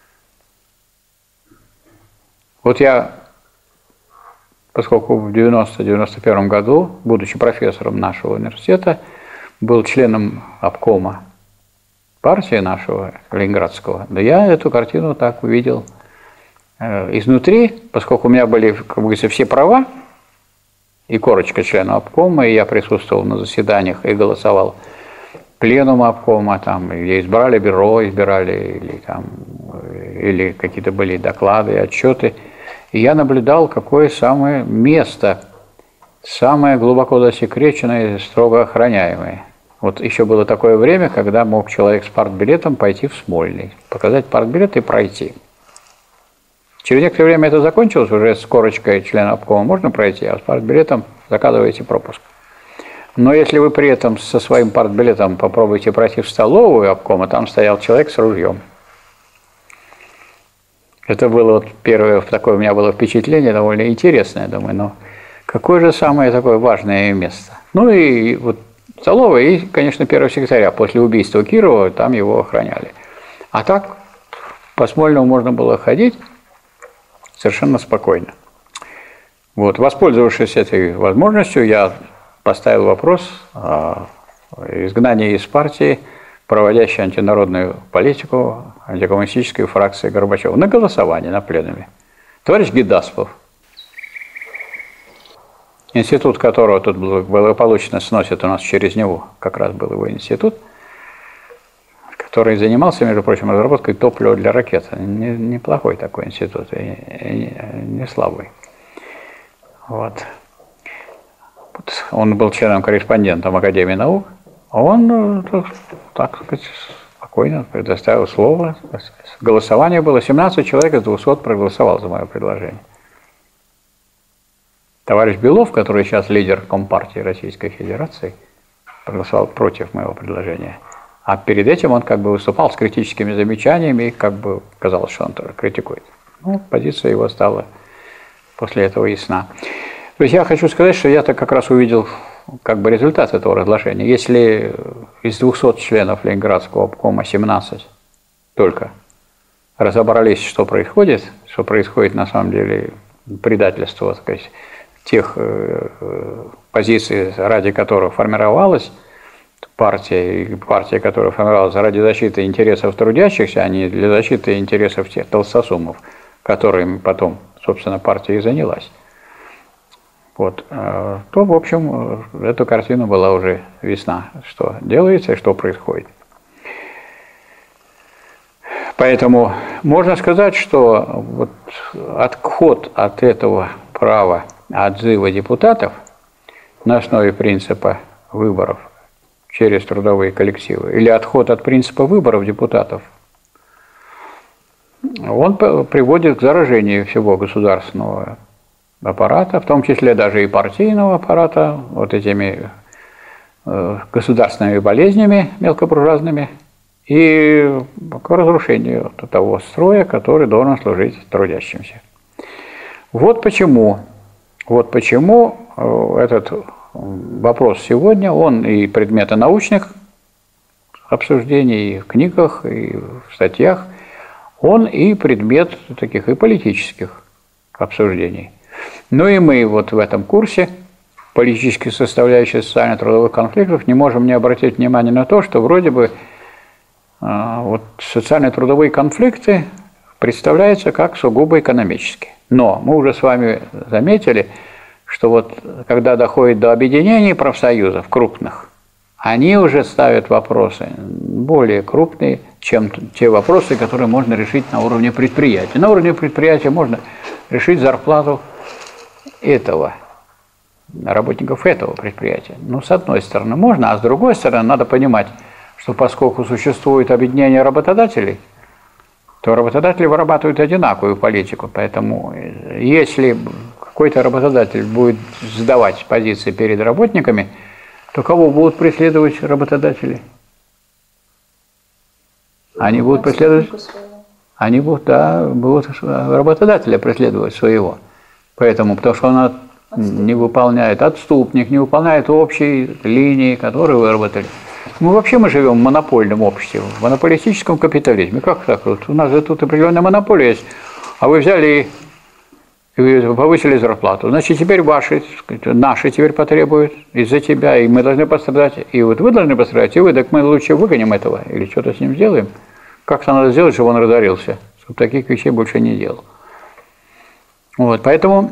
Вот я, поскольку в 90-91 году, будучи профессором нашего университета, был членом обкома партии нашего ленинградского, да я эту картину так увидел изнутри, поскольку у меня были, как говорится, все права, и корочка члена обкома, и я присутствовал на заседаниях и голосовал пленум обкома, там, где избрали бюро, или какие-то были доклады, отчеты. И я наблюдал, какое самое место, самое глубоко засекреченное и строго охраняемое. Вот еще было такое время, когда мог человек с партбилетом пойти в Смольный, показать партбилет и пройти. Через некоторое время это закончилось, уже с корочкой члена обкома можно пройти, а с партбилетом заказываете пропуск. Но если вы при этом со своим партбилетом попробуете пройти в столовую обкома, там стоял человек с ружьем. Это было вот первое такое у меня было впечатление, довольно интересное, думаю, но какое же самое такое важное место? Ну и вот столовая и, конечно, первого секретаря. После убийства Кирова там его охраняли. А так по Смольному можно было ходить совершенно спокойно. Вот, воспользовавшись этой возможностью, я поставил вопрос о изгнании из партии, проводящей антинародную политику антикоммунистической фракции Горбачева на голосовании, на пленуме. Товарищ Гедаспов, институт которого тут благополучно сносит у нас через него, как раз был его институт, который занимался, между прочим, разработкой топлива для ракет. Неплохой такой институт, и не слабый. Вот. Он был членом-корреспондентом Академии наук, а он, так сказать, спокойно предоставил слово. Голосование было, 17 человек из 200 проголосовал за мое предложение. Товарищ Белов, который сейчас лидер Компартии Российской Федерации, проголосовал против моего предложения. А перед этим он как бы выступал с критическими замечаниями и как бы казалось, что он тоже критикует. Ну, позиция его стала после этого ясна. То есть я хочу сказать, что я-то как раз увидел как бы результат этого разложения. Если из 200 членов Ленинградского обкома 17 только разобрались, что происходит на самом деле предательство, так сказать, тех позиций, ради которых формировалась партия, и партия, которая формировалась ради защиты интересов трудящихся, а не для защиты интересов тех толстосумов, которыми потом, собственно, партия и занялась. Вот. То, в общем, эту картину была уже ясна, что делается и что происходит. Поэтому можно сказать, что вот отход от этого права отзыва депутатов на основе принципа выборов через трудовые коллективы или отход от принципа выборов депутатов, он приводит к заражению всего государственного аппарата, в том числе даже и партийного аппарата, вот этими государственными болезнями мелкобуржуазными и к разрушению того строя, который должен служить трудящимся. Вот почему этот вопрос сегодня, он и предмета научных обсуждений, и в книгах, и в статьях, он и предмет таких и политических обсуждений. Ну и мы вот в этом курсе политической составляющей социально-трудовых конфликтов не можем не обратить внимание на то, что вроде бы вот социально-трудовые конфликты представляются как сугубо экономические. Но мы уже с вами заметили, что вот когда доходит до объединений профсоюзов крупных, они уже ставят вопросы более крупные, чем те вопросы, которые можно решить на уровне предприятия. На уровне предприятия можно решить зарплату этого, работников этого предприятия. Ну, с одной стороны можно, а с другой стороны надо понимать, что поскольку существует объединение работодателей, то работодатели вырабатывают одинаковую политику. Поэтому если какой-то работодатель будет сдавать позиции перед работниками, то кого будут преследовать работодатели? Они будут преследовать, они будут, да, будут работодателя преследовать своего. Поэтому, потому что он не выполняет, отступник, не выполняет общие линии, которые выработали. Мы живем в монопольном обществе, в монополистическом капитализме. Как так? Вот у нас же тут определенная монополия есть, а вы взяли и повысили зарплату. Значит, теперь наши теперь потребуют из-за тебя, и мы должны пострадать. И вот вы должны пострадать, и вы, так мы лучше выгоним этого, или что-то с ним сделаем. Как-то надо сделать, чтобы он разорился, чтобы таких вещей больше не делал. Вот, поэтому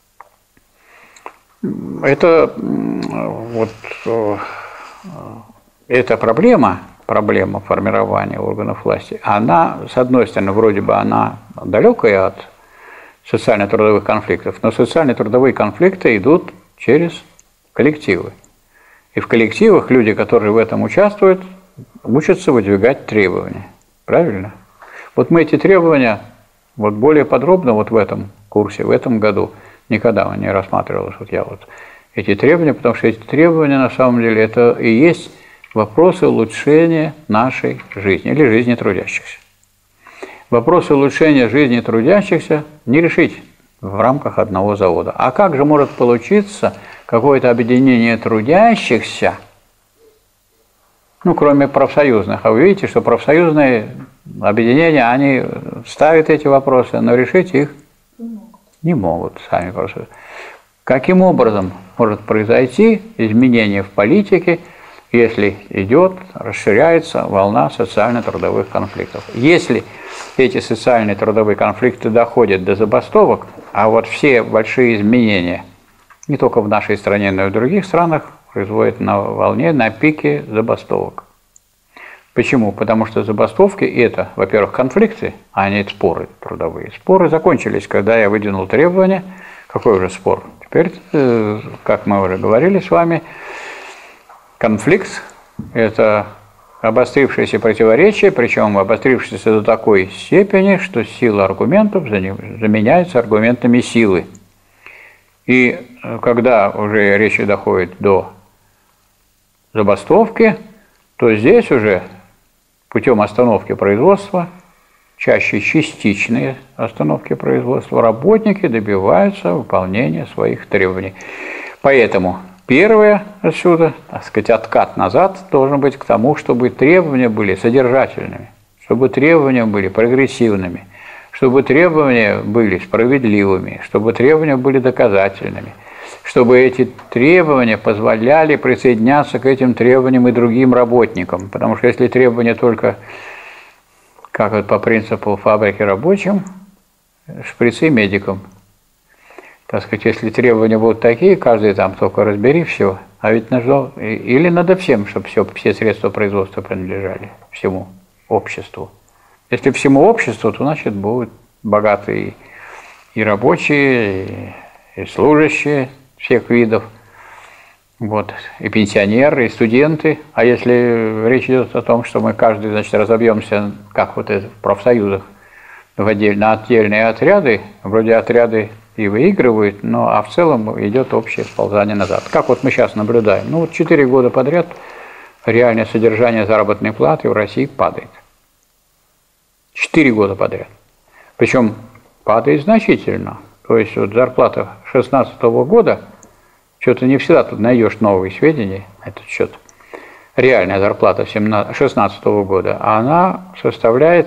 это вот эта проблема формирования органов власти, она, с одной стороны, вроде бы она далекая от социально-трудовых конфликтов, но социально-трудовые конфликты идут через коллективы. И в коллективах люди, которые в этом участвуют, учатся выдвигать требования. Правильно? Вот мы эти требования вот более подробно вот в этом курсе, в этом году никогда не рассматривалось. Вот я вот эти требования, потому что эти требования на самом деле это и есть вопросы улучшения нашей жизни или жизни трудящихся. Вопросы улучшения жизни трудящихся не решить в рамках одного завода. А как же может получиться какое-то объединение трудящихся, ну, кроме профсоюзных? А вы видите, что профсоюзные объединения, они ставят эти вопросы, но решить их не могут сами профсоюзы. Каким образом может произойти изменение в политике, если идет, расширяется волна социально-трудовых конфликтов? Если эти социальные трудовые конфликты доходят до забастовок, а вот все большие изменения, не только в нашей стране, но и в других странах, производят на волне, на пике забастовок. Почему? Потому что забастовки – это, во-первых, конфликты, а не споры трудовые. Споры закончились, когда я выдвинул требования. Какой уже спор? Теперь, как мы уже говорили с вами, конфликт – это обострившееся противоречие, причем обострившееся до такой степени, что сила аргументов заменяется аргументами силы. И когда уже речь доходит до забастовки, то здесь уже путем остановки производства, чаще частичные остановки производства, работники добиваются выполнения своих требований. Поэтому первое отсюда, так сказать, откат назад должен быть к тому, чтобы требования были содержательными, чтобы требования были прогрессивными, чтобы требования были справедливыми, чтобы требования были доказательными, чтобы эти требования позволяли присоединяться к этим требованиям и другим работникам. Потому что если требования только, как вот по принципу фабрики рабочим, шприцы медикам, так сказать, если требования будут такие, каждый там только разбери все, а ведь нужно, или надо всем, чтобы все средства производства принадлежали всему обществу. Если всему обществу, то значит будут богатые и рабочие, и служащие всех видов, вот, и пенсионеры, и студенты. А если речь идет о том, что мы каждый, значит, разобьемся, как вот это в профсоюзах, на отдельные отряды, вроде отряды и выигрывают, а в целом идет общее сползание назад. Как вот мы сейчас наблюдаем. Ну вот 4 года подряд реальное содержание заработной платы в России падает. 4 года подряд. Причем падает значительно. То есть вот зарплата 2016 года, что-то не всегда тут найдешь новые сведения на этот счет. Реальная зарплата 2016 года, она составляет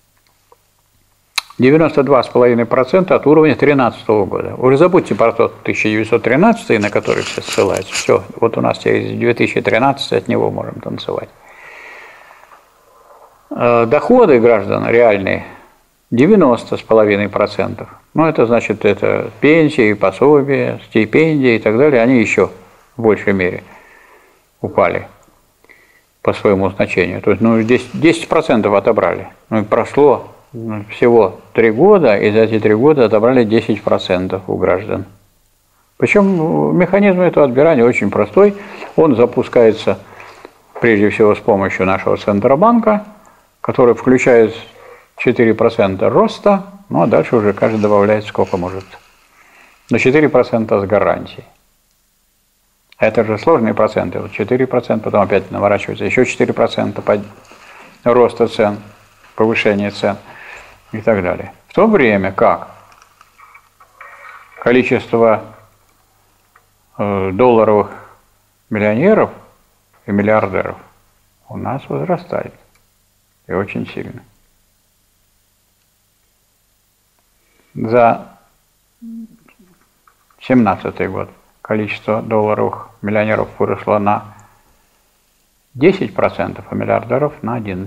92,5% от уровня 2013 года. Уже забудьте про тот 1913, на который все ссылаются. Все, вот у нас через 2013 от него можем танцевать. Доходы граждан реальные 90,5%. Ну, это значит, это пенсии, пособия, стипендии и так далее, они еще в большей мере упали по своему значению. То есть, ну, 10% отобрали. Ну, и прошло всего 3 года, и за эти 3 года отобрали 10% у граждан. Причем механизм этого отбирания очень простой. Он запускается прежде всего с помощью нашего Центробанка, который включает 4% роста, ну а дальше уже каждый добавляет сколько может. Но 4% с гарантией. Это же сложные проценты. Вот 4%, потом опять наворачивается еще 4% роста цен, повышение цен и так далее. В то время как количество долларовых миллионеров и миллиардеров у нас возрастает. И очень сильно. За 2017 год количество долларовых миллионеров выросло на 10%, а миллиардеров на 11%.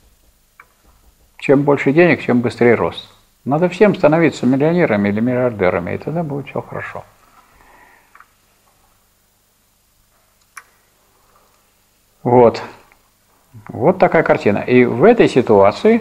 Чем больше денег, тем быстрее рост. Надо всем становиться миллионерами или миллиардерами, и тогда будет все хорошо. Вот. Вот такая картина. И в этой ситуации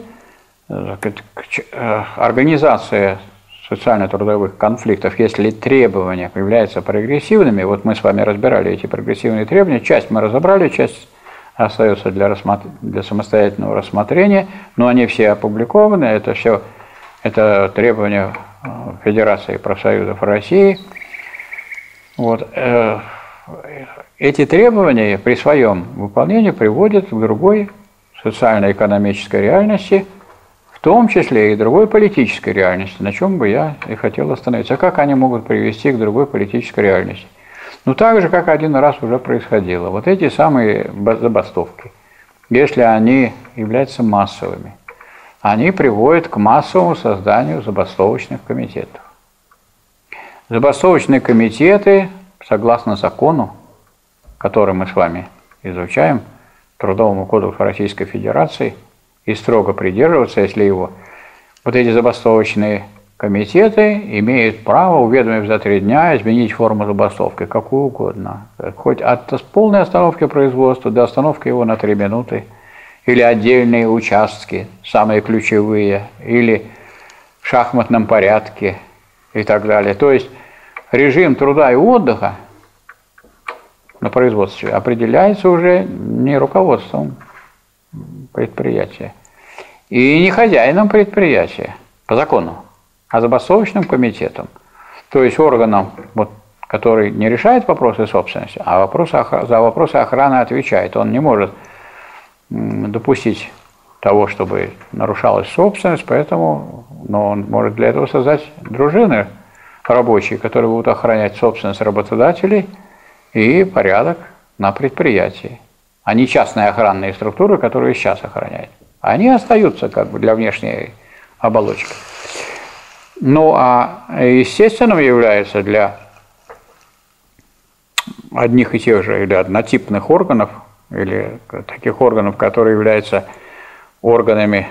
организация социально-трудовых конфликтов, если требования являются прогрессивными, вот мы с вами разбирали эти прогрессивные требования, часть мы разобрали, часть остается для самостоятельного рассмотрения, но они все опубликованы, это все это требования Федерации профсоюзов России. Вот. Эти требования при своем выполнении приводят к другой социально-экономической реальности, в том числе и другой политической реальности, на чем бы я и хотел остановиться. А как они могут привести к другой политической реальности? Ну, так же, как один раз уже происходило. Вот эти самые забастовки, если они являются массовыми, они приводят к массовому созданию забастовочных комитетов. Забастовочные комитеты, согласно закону, который мы с вами изучаем, Трудовому кодексу Российской Федерации, и строго придерживаться, если его, вот эти забастовочные комитеты имеют право, уведомив за 3 дня, изменить форму забастовки, какую угодно. Хоть от полной остановки производства до остановки его на 3 минуты, или отдельные участки, самые ключевые, или в шахматном порядке и так далее. То есть режим труда и отдыха на производстве определяется уже не руководством предприятия и не хозяином предприятия по закону, а забастовочным комитетом. То есть органом, вот, который не решает вопросы собственности, а за вопросы охраны отвечает. Он не может допустить того, чтобы нарушалась собственность, поэтому, но он может для этого создать дружины рабочие, которые будут охранять собственность работодателей и порядок на предприятии. А не частные охранные структуры, которые сейчас охраняют. Они остаются как бы для внешней оболочки. Ну а естественным является для одних и тех же или однотипных органов, или таких органов, которые являются органами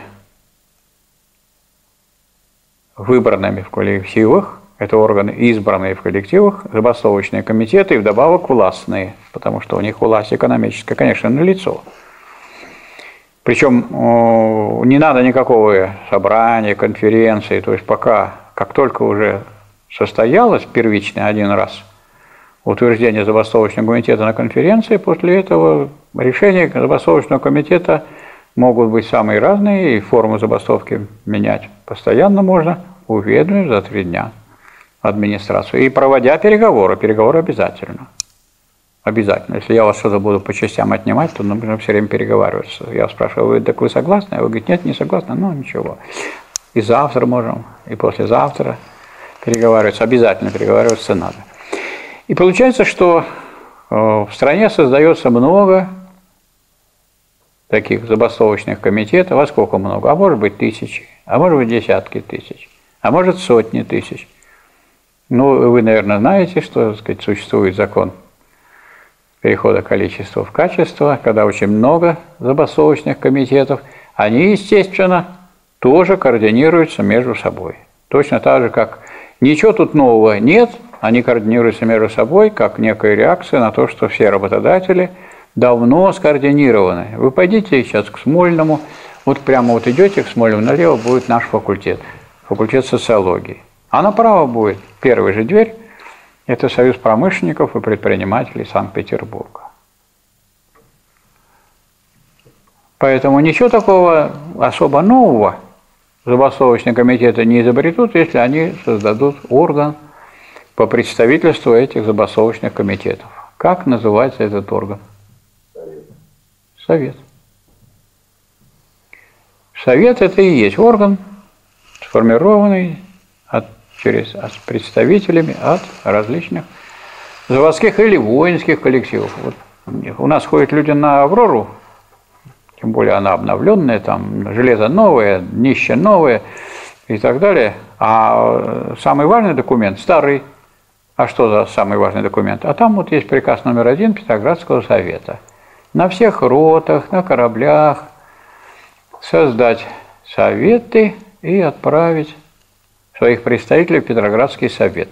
выбранными в коллективах, это органы, избранные в коллективах, забастовочные комитеты и вдобавок властные, потому что у них власть экономическая, конечно, налицо. Причем не надо никакого собрания, конференции, то есть пока, как только уже состоялось первичный один раз утверждение забастовочного комитета на конференции, после этого решения забастовочного комитета могут быть самые разные, и форму забастовки менять постоянно можно, уведомив за 3 дня администрацию. И проводя переговоры обязательно. Обязательно. Если я вас что-то буду по частям отнимать, то нужно все время переговариваться. Я спрашиваю, так вы согласны? А вы говорите, нет, не согласны. Ну, ничего. И завтра можем, и послезавтра переговариваться. Обязательно переговариваться надо. И получается, что в стране создается много таких забастовочных комитетов. А сколько много? А может быть 1000, а может быть десятки тысяч, а может сотни тысяч. Ну, вы, наверное, знаете, что, так сказать, существует закон перехода количества в качество, когда очень много забастовочных комитетов, они, естественно, тоже координируются между собой. Точно так же, как ничего тут нового нет, они координируются между собой, как некая реакция на то, что все работодатели давно скоординированы. Вы пойдите сейчас к Смольному, вот прямо вот идете к Смольному, налево будет наш факультет социологии. А направо будет первая же дверь, это Союз промышленников и предпринимателей Санкт-Петербурга. Поэтому ничего такого особо нового забастовочные комитеты не изобретут, если они создадут орган по представительству этих забастовочных комитетов. Как называется этот орган? Совет. Совет – это и есть орган, сформированный с представителями от различных заводских или воинских коллективов. Вот у нас ходят люди на «Аврору», тем более она обновленная, там железо новое, днище новое и так далее. А самый важный документ старый. А что за самый важный документ? А там вот есть приказ номер 1 Петроградского совета. На всех ротах, на кораблях создать советы и отправить своих представителей в Петроградский совет.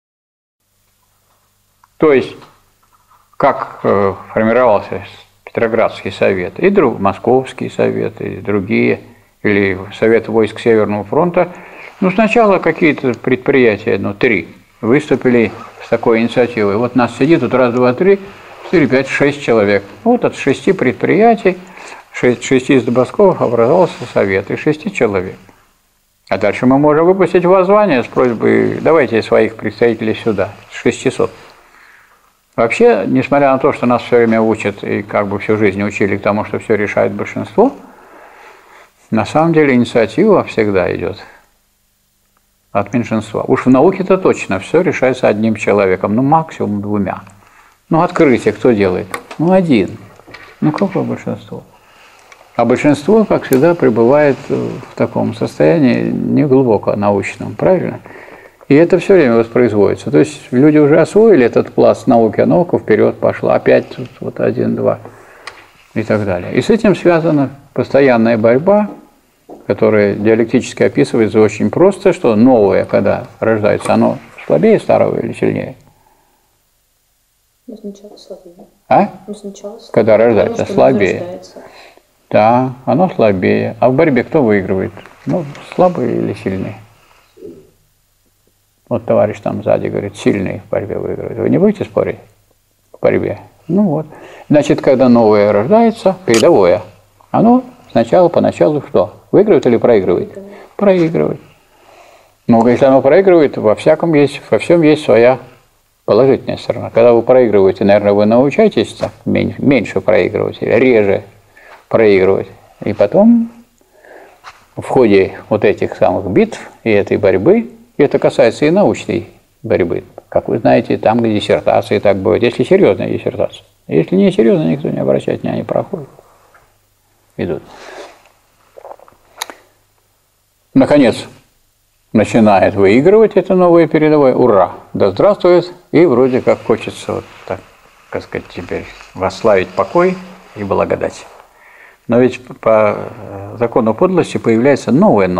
То есть, как формировался Петроградский совет, и Московский совет, и другие, или Совет войск Северного фронта, ну, сначала какие-то предприятия, 3, выступили с такой инициативой. Вот нас сидит тут 1, 2, 3, 4, 5, 6 человек. Вот от 6 предприятий, 6 из забастовок образовался совет, и 6 человек. А дальше мы можем выпустить воззвание с просьбой, давайте своих представителей сюда, 600. Вообще, несмотря на то, что нас все время учат и как бы всю жизнь учили к тому, что все решает большинство, на самом деле инициатива всегда идет от меньшинства. Уж в науке-то точно все решается одним человеком, максимум 2. Открытие кто делает? 1. Какое большинство? А большинство, как всегда, пребывает в таком состоянии неглубоко научном, правильно? И это все время воспроизводится. То есть люди уже освоили этот пласт науки, а наука вперед пошла. Опять тут вот 1, 2 и так далее. И с этим связана постоянная борьба, которая диалектически описывается очень просто, что новое, когда рождается, оно слабее старого или сильнее? Сначала слабее. Сначала слабее. Когда рождается, слабее. Да, оно слабее. А в борьбе кто выигрывает? Слабый или сильный? Вот товарищ там сзади говорит, сильный в борьбе выигрывает. Вы не будете спорить в борьбе? Значит, когда новое рождается, передовое, оно поначалу что? Выигрывает или проигрывает? Проигрывает. Если оно проигрывает, во всем есть своя положительная сторона. Когда вы проигрываете, наверное, вы научаетесь так, меньше проигрывать, или реже проигрывать. И потом в ходе вот этих самых битв и этой борьбы, и это касается и научной борьбы, как вы знаете, там, где диссертации так бывает, если серьезная диссертация. Если не серьезная, никто не обращает внимания, они проходят, идут. Наконец, начинает выигрывать это новое передовое. Ура! Да здравствует! И вроде как хочется вот так, как сказать, теперь восславить покой и благодать. Но ведь по закону подлости появляется новое,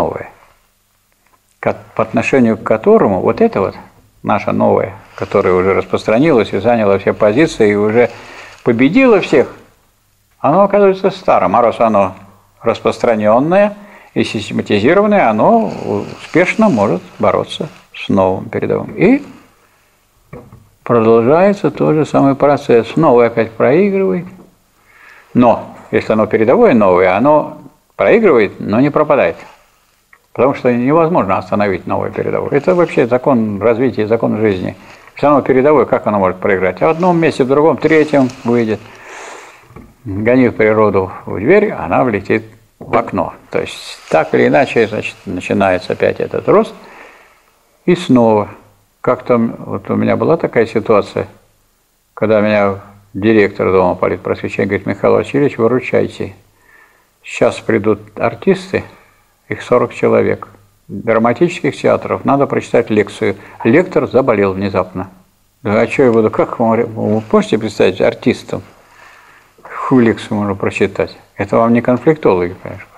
по отношению к которому вот это вот наше новое, которое уже распространилось и заняло все позиции и уже победило всех, оно оказывается старым. А раз оно распространенное и систематизированное, оно успешно может бороться с новым передовым. И продолжается тот же самый процесс. Новое опять проигрывает. Но если оно передовое новое, оно проигрывает, но не пропадает. Потому что невозможно остановить новое передовое. Это вообще закон развития, закон жизни. Если оно передовое, как оно может проиграть? А в одном месте, в другом, в третьем выйдет. Гони природу в дверь, она влетит в окно. То есть так или иначе, значит, начинается опять этот рост. И снова. Как-то вот у меня была такая ситуация, когда меня директор Дома политпросвещения говорит: Михаил Васильевич, выручайте. Сейчас придут артисты, их 40 человек, драматических театров, надо прочитать лекцию. Лектор заболел внезапно. Да, а что я буду, как вы можете представить артистам? Какую лекцию можно прочитать? Это вам не конфликтологи, конечно.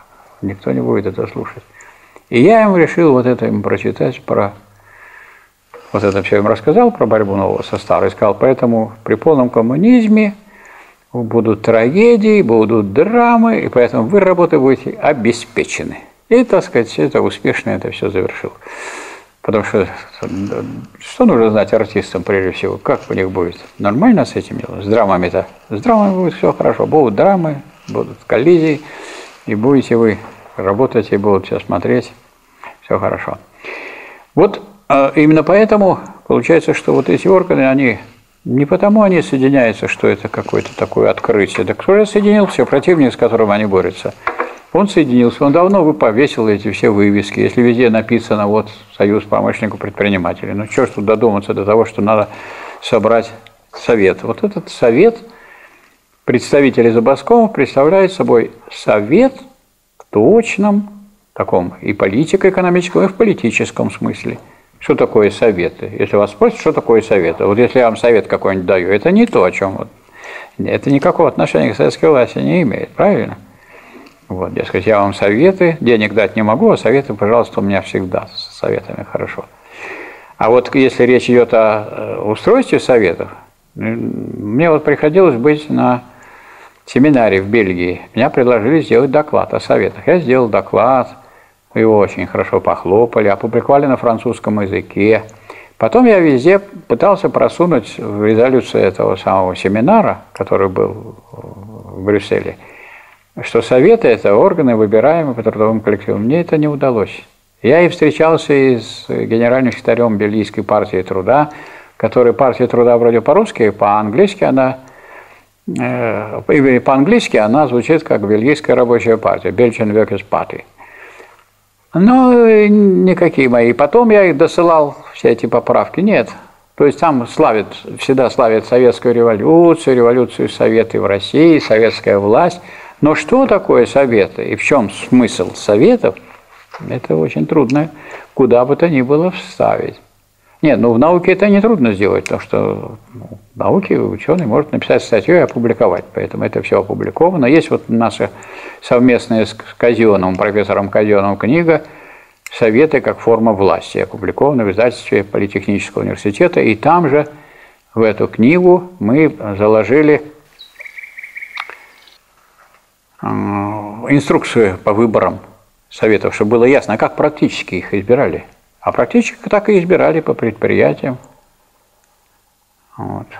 никто не будет это слушать. И я им решил вот это им прочитать про... Вот это все им рассказал про борьбу нового со старой. Сказал, поэтому при полном коммунизме будут трагедии, будут драмы, и поэтому вы работой будете обеспечены. И, так сказать, это успешно это все завершил. Потому что нужно знать артистам прежде всего, как у них будет нормально с этим делом, с драмами-то. С драмами будет все хорошо, будут драмы, будут коллизии, и будете вы работать, и будут все смотреть, все хорошо. Вот именно поэтому получается, что вот эти органы, они не потому они соединяются, что это какое-то такое открытие. Да кто же соединился, противник, с которым они борются? Он соединился, он давно повесил эти все вывески, если везде написано вот «Союз промышленников-предпринимателей». Ну что ж тут додуматься до того, что надо собрать совет. Вот этот совет представителей забастовков представляет собой совет в точном таком и политико-экономическом, и в политическом смысле. Что такое советы? Если вас спросят, что такое советы? Вот если я вам совет какой-нибудь даю, это не то, о чем вот. Это никакого отношения к советской власти не имеет, правильно? Вот, дескать, я вам советы, денег дать не могу, а советы, пожалуйста, у меня всегда с советами хорошо. А вот если речь идет о устройстве советов, мне вот приходилось быть на семинаре в Бельгии. Меня предложили сделать доклад о советах. Я сделал доклад, его очень хорошо похлопали, опубликовали на французском языке. Потом я везде пытался просунуть в резолюцию этого самого семинара, который был в Брюсселе, что советы – это органы, выбираемые по трудовым коллективам. Мне это не удалось. Я и встречался и с генеральным секретарем Бельгийской партии труда, которая партия труда вроде по-русски, по-английски она звучит как Бельгийская рабочая партия, Belgian Workers' Party. Но никакие мои. Потом я их досылал, все эти поправки. Нет. То есть там всегда славят советскую революцию, революцию Советы в России, советская власть. Но что такое советы и в чем смысл советов, это очень трудно куда бы то ни было вставить. Нет, ну в науке это не трудно сделать, потому что в науке ученый может написать статью и опубликовать, поэтому это все опубликовано. Есть вот наша совместная с Казионовым, профессором Казионовым книга «Советы как форма власти», опубликована в издательстве Политехнического университета, и там же в эту книгу мы заложили инструкцию по выборам советов, чтобы было ясно, а как практически их избирали. А практически так и избирали по предприятиям. Вот.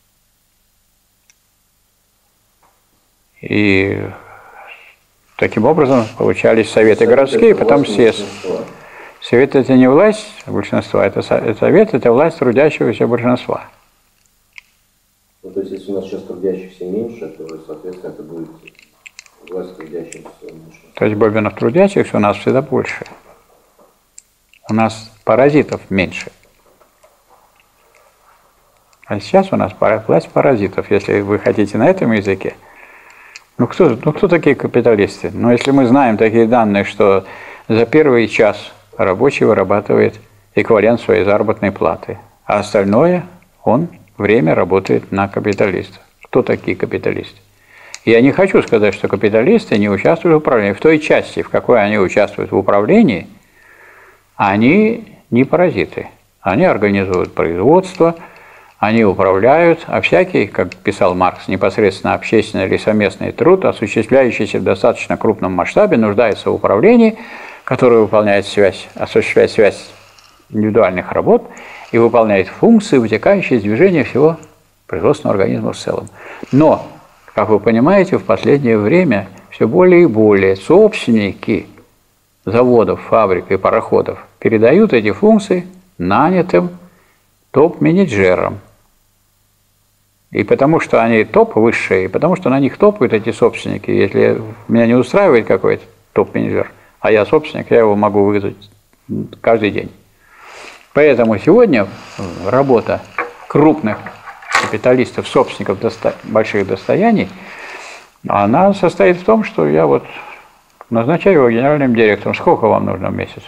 И таким образом получались советы городские, потом съезд. Совет – это не власть большинства, это совет – это власть трудящегося большинства. Ну, то есть, если у нас сейчас трудящихся меньше, то, соответственно, это будет власть трудящихся меньше. То есть, бобинов трудящихся у нас всегда больше. У нас паразитов меньше. А сейчас у нас власть паразитов, если вы хотите на этом языке. Ну кто такие капиталисты? Ну если мы знаем такие данные, что за первый час рабочий вырабатывает эквивалент своей заработной платы, а остальное он время работает на капиталиста. Кто такие капиталисты? Я не хочу сказать, что капиталисты не участвуют в управлении. В той части, в какой они участвуют в управлении, они не паразиты. Они организуют производство, они управляют, а всякий, как писал Маркс, непосредственно общественный или совместный труд, осуществляющийся в достаточно крупном масштабе, нуждается в управлении, которое выполняет осуществляет связь индивидуальных работ и выполняет функции, вытекающие из движения всего производственного организма в целом. Но, как вы понимаете, в последнее время все более и более собственники заводов, фабрик и пароходов передают эти функции нанятым топ-менеджерам. И потому что они топ высшие, и потому что на них топают эти собственники. Если меня не устраивает какой-то топ-менеджер, а я собственник, я его могу вызвать каждый день. Поэтому сегодня работа крупных капиталистов, собственников больших достояний, она состоит в том, что я вот назначаю его генеральным директором. Сколько вам нужно в месяц?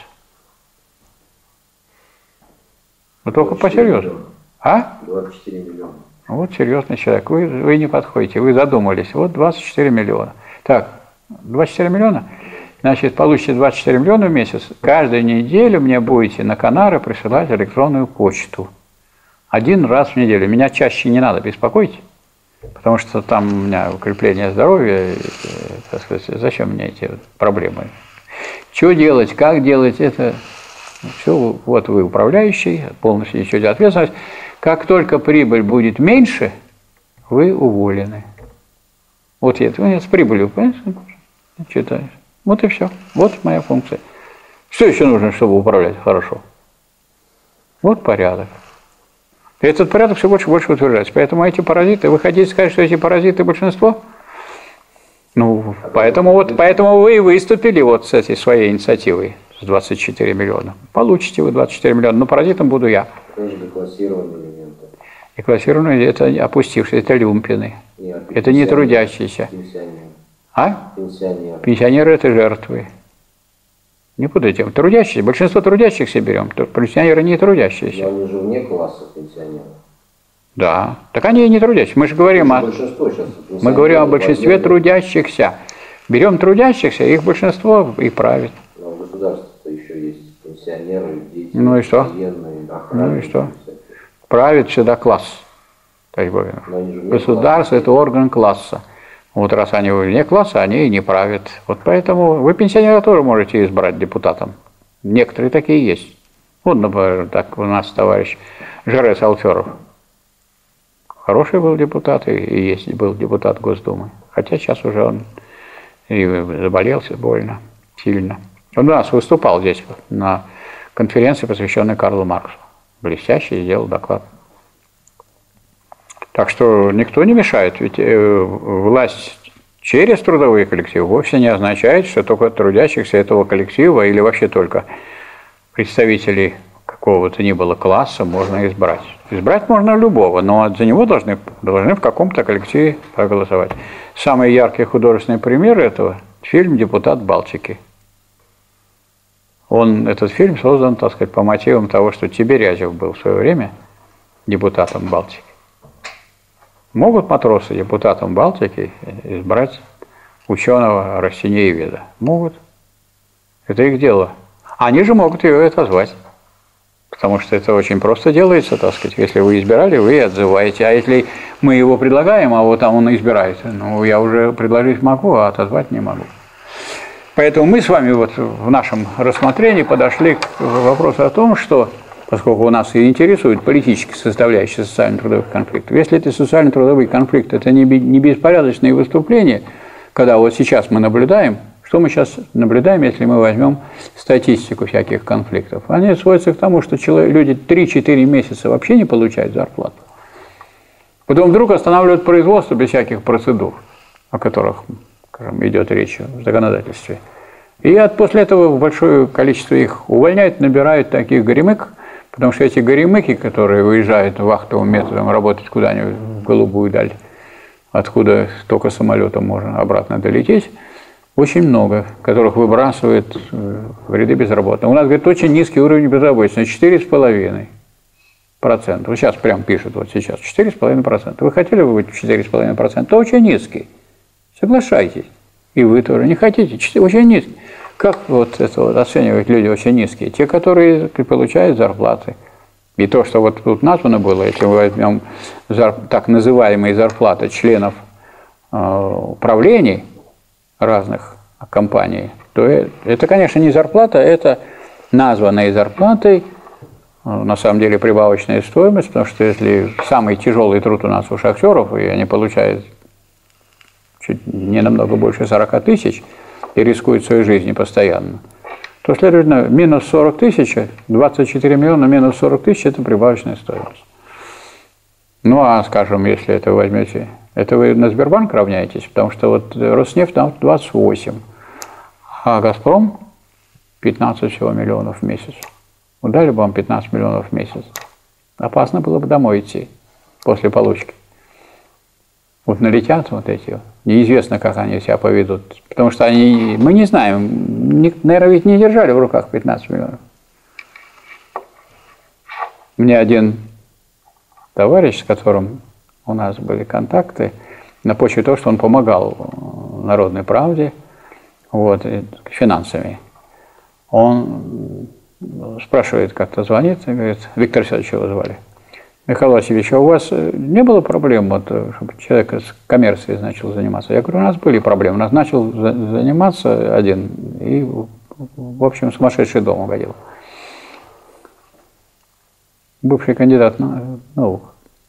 Ну только по-серьезному. А? 24 миллиона. Вот серьезный человек. Вы не подходите, вы задумались. Вот 24 миллиона. Так, 24 миллиона? Значит, получите 24 миллиона в месяц. Каждую неделю мне будете на Канары присылать электронную почту. 1 раз в неделю. Меня чаще не надо беспокоить, потому что там у меня укрепление здоровья. Так сказать, зачем мне эти проблемы? Что делать, как делать, это все. Вот вы управляющий, полностью несете ответственность. Как только прибыль будет меньше, вы уволены. Вот это с прибылью, понимаете, читаешь. Вот и все. Вот моя функция. Что еще нужно, чтобы управлять хорошо? Вот порядок. И этот порядок все больше и больше утверждается. Поэтому эти паразиты, вы хотите сказать, что эти паразиты большинство? Ну, поэтому вы и выступили вот с этой своей инициативой, с 24 миллиона. Получите вы 24 миллиона, но паразитом буду я. Тоже деклассированные элементы. Деклассированные – это опустившие, это люмпины. Нет, это не трудящиеся. Пенсионеры. А? Пенсионеры. Пенсионеры – это жертвы. Не путайте. Трудящиеся, большинство трудящихся берем, пенсионеры не трудящиеся. Но они же вне класса пенсионеров. Да, так они и не трудящиеся. Мы же говорим мы говорим о большинстве трудящихся. Берем трудящихся, их большинство и правит. Но в государстве-то еще есть пенсионеры, дети, ну и что? военные, охранники. Ну и что? Правит всегда класс. Государство – это орган класса. Вот раз они вне класса, они и не правят. Вот поэтому вы пенсионера тоже можете избрать депутатом. Некоторые такие есть. Вот, например, так у нас товарищ Жерес Алферов. Хороший был депутат, и есть был депутат Госдумы. Хотя сейчас уже он и заболелся больно, сильно. Он у нас выступал здесь на конференции, посвященной Карлу Марксу. Блестящий сделал доклад. Так что никто не мешает, ведь власть через трудовые коллективы вовсе не означает, что только трудящихся этого коллектива или вообще только представителей какого-то ни было класса можно избрать. Избрать можно любого, но за него должны в каком-то коллективе проголосовать. Самый яркий художественный пример этого – фильм «Депутат Балтики». Этот фильм создан, так сказать, по мотивам того, что Тибирязев был в свое время депутатом Балтики. Могут матросы депутатом Балтики избрать ученого растениеведа? Могут. Это их дело. Они же могут ее и отозвать. Потому что это очень просто делается, так сказать. Если вы избирали, вы отзываете. А если мы его предлагаем, а вот он избирает, ну, я уже предложить могу, а отозвать не могу. Поэтому мы с вами вот в нашем рассмотрении подошли к вопросу о том, что, поскольку у нас и интересует политическая составляющая социально-трудовых конфликтов, если эти социально-трудовые конфликты – это не беспорядочные выступления, когда вот сейчас мы наблюдаем, что мы сейчас наблюдаем, если мы возьмем статистику всяких конфликтов? Они сводятся к тому, что люди 3-4 месяца вообще не получают зарплату. Потом вдруг останавливают производство без всяких процедур, о которых, скажем, идет речь в законодательстве. И после этого большое количество их увольняют, набирают таких горемык, потому что эти горемыки, которые выезжают вахтовым методом работать куда-нибудь в голубую даль, откуда только самолетом можно обратно долететь, очень много, которых выбрасывают в ряды безработных. У нас, говорит, очень низкий уровень безработицы, 4,5%. Вот сейчас прям пишут, вот сейчас, 4,5%. Вы хотели бы быть 4,5%? Это очень низкий. Соглашайтесь. И вы тоже не хотите. Очень низкий. Как вот это вот оценивают люди очень низкие? Те, которые получают зарплаты. И то, что вот тут названо было, если мы возьмем так называемые зарплаты членов правлений разных компаний, то это, конечно, не зарплата, это названные зарплатой, на самом деле прибавочная стоимость, потому что если самый тяжелый труд у нас у шахтеров, и они получают чуть не намного больше 40 тысяч и рискуют своей жизнью постоянно, то, следовательно, минус 40 тысяч, 24 миллиона минус 40 тысяч – это прибавочная стоимость. Ну, а, скажем, если это вы возьмете, это вы на Сбербанк равняетесь, потому что вот Роснефть там 28, а Газпром 15 всего миллионов в месяц. Вот дали бы вам 15 миллионов в месяц. Опасно было бы домой идти после получки. Вот налетят вот эти вот. Неизвестно, как они себя поведут. Потому что мы не знаем, наверное, ведь не держали в руках 15 миллионов. Мне один товарищ, с которым у нас были контакты, на почве того, что он помогал «Народной правде», вот, финансами. Он спрашивает, как-то звонит, и говорит, Виктор Федорович его звали. Михаил Васильевич, а у вас не было проблем, вот, чтобы человек с коммерцией начал заниматься? Я говорю, у нас были проблемы. У нас начал заниматься один, и, в общем, сумасшедший дом угодил. Бывший кандидат наук.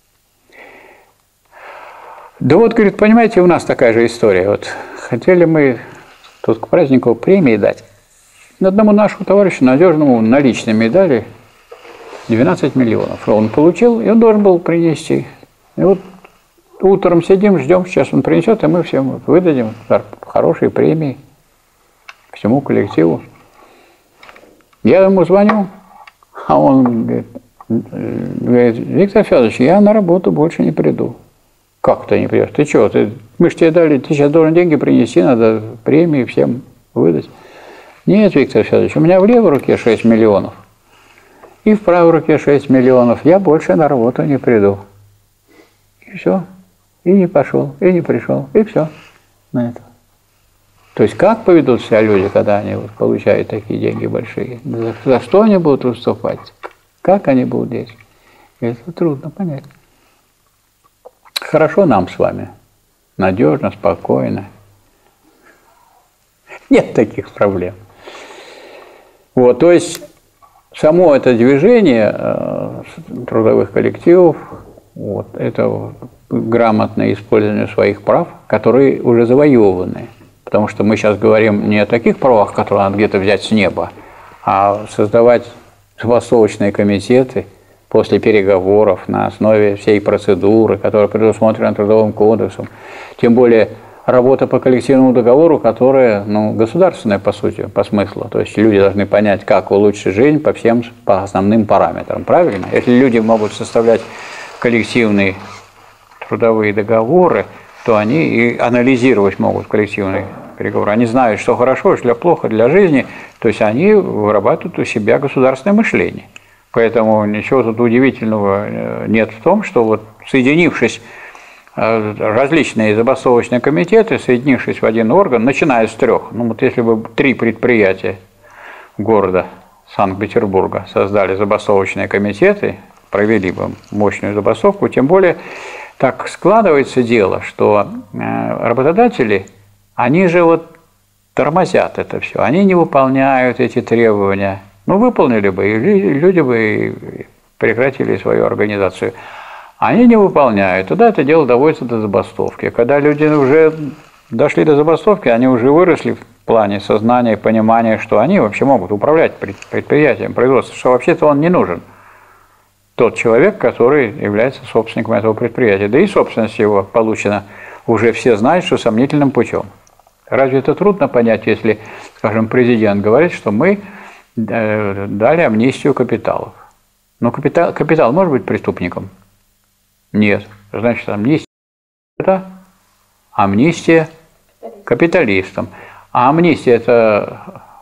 Да вот, говорит, понимаете, у нас такая же история. Вот хотели мы тут к празднику премии дать. Одному нашему товарищу, надежному, наличные медали 12 миллионов. Он получил, и он должен был принести. И вот утром сидим, ждем, сейчас он принесет, и мы всем выдадим хорошие премии всему коллективу. Я ему звоню, а он говорит, Виктор Федорович, я на работу больше не приду. Как ты не придешь? Ты что? Мы же тебе дали, ты сейчас должен деньги принести, надо премии всем выдать. Нет, Виктор Федорович, у меня в левой руке 6 миллионов и в правой руке 6 миллионов. Я больше на работу не приду. И все. И не пошел, и не пришел, и все на это. То есть как поведут себя люди, когда они вот получают такие деньги большие? За что они будут выступать? Как они будут действовать? Это трудно понять. Хорошо нам с вами. Надежно, спокойно. Нет таких проблем. Вот, то есть само это движение трудовых коллективов, вот, это грамотное использование своих прав, которые уже завоеваны. Потому что мы сейчас говорим не о таких правах, которые надо где-то взять с неба, а создавать согласовочные комитеты после переговоров на основе всей процедуры, которая предусмотрена Трудовым кодексом. Тем более работа по коллективному договору, которая государственная по сути, по смыслу. То есть люди должны понять, как улучшить жизнь по основным параметрам. Правильно? Если люди могут составлять коллективные трудовые договоры, то они и анализировать могут коллективные переговоры. Они знают, что хорошо, что плохо для жизни, то есть они вырабатывают у себя государственное мышление. Поэтому ничего тут удивительного нет в том, что вот соединившись, различные забастовочные комитеты, соединившись в один орган, начиная с 3, вот если бы 3 предприятия города Санкт-Петербурга создали забастовочные комитеты, провели бы мощную забастовку, тем более так складывается дело, что работодатели, они же вот тормозят это все, они не выполняют эти требования. Выполнили бы, и люди бы прекратили свою организацию. Они не выполняют, тогда это дело доводится до забастовки. Когда люди уже дошли до забастовки, они уже выросли в плане сознания и понимания, что они вообще могут управлять предприятием, производством, что вообще-то он не нужен. Тот человек, который является собственником этого предприятия. Да и собственность его получена, уже все знают, что сомнительным путем. Разве это трудно понять, если, скажем, президент говорит, что мы дали амнистию капиталов? Но капитал может быть преступником? Нет. Значит, амнистия – это амнистия капиталистам. А амнистия – это,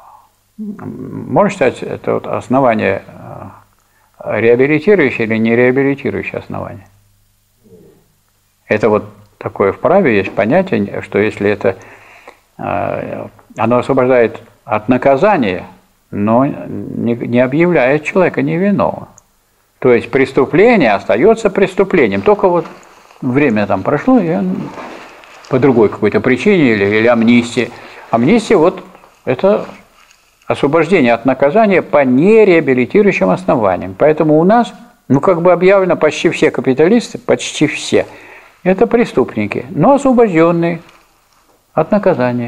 можно считать, это вот основание реабилитирующее или не реабилитирующее основание? Это вот такое в праве есть понятие, что если это, оно освобождает от наказания, но не объявляет человека невиновным. То есть преступление остается преступлением. Только вот время там прошло, и по другой какой-то причине или амнистия. Амнистия вот это освобождение от наказания по нереабилитирующим основаниям. Поэтому у нас, объявлено почти все капиталисты, почти все, это преступники, но освобожденные от наказания.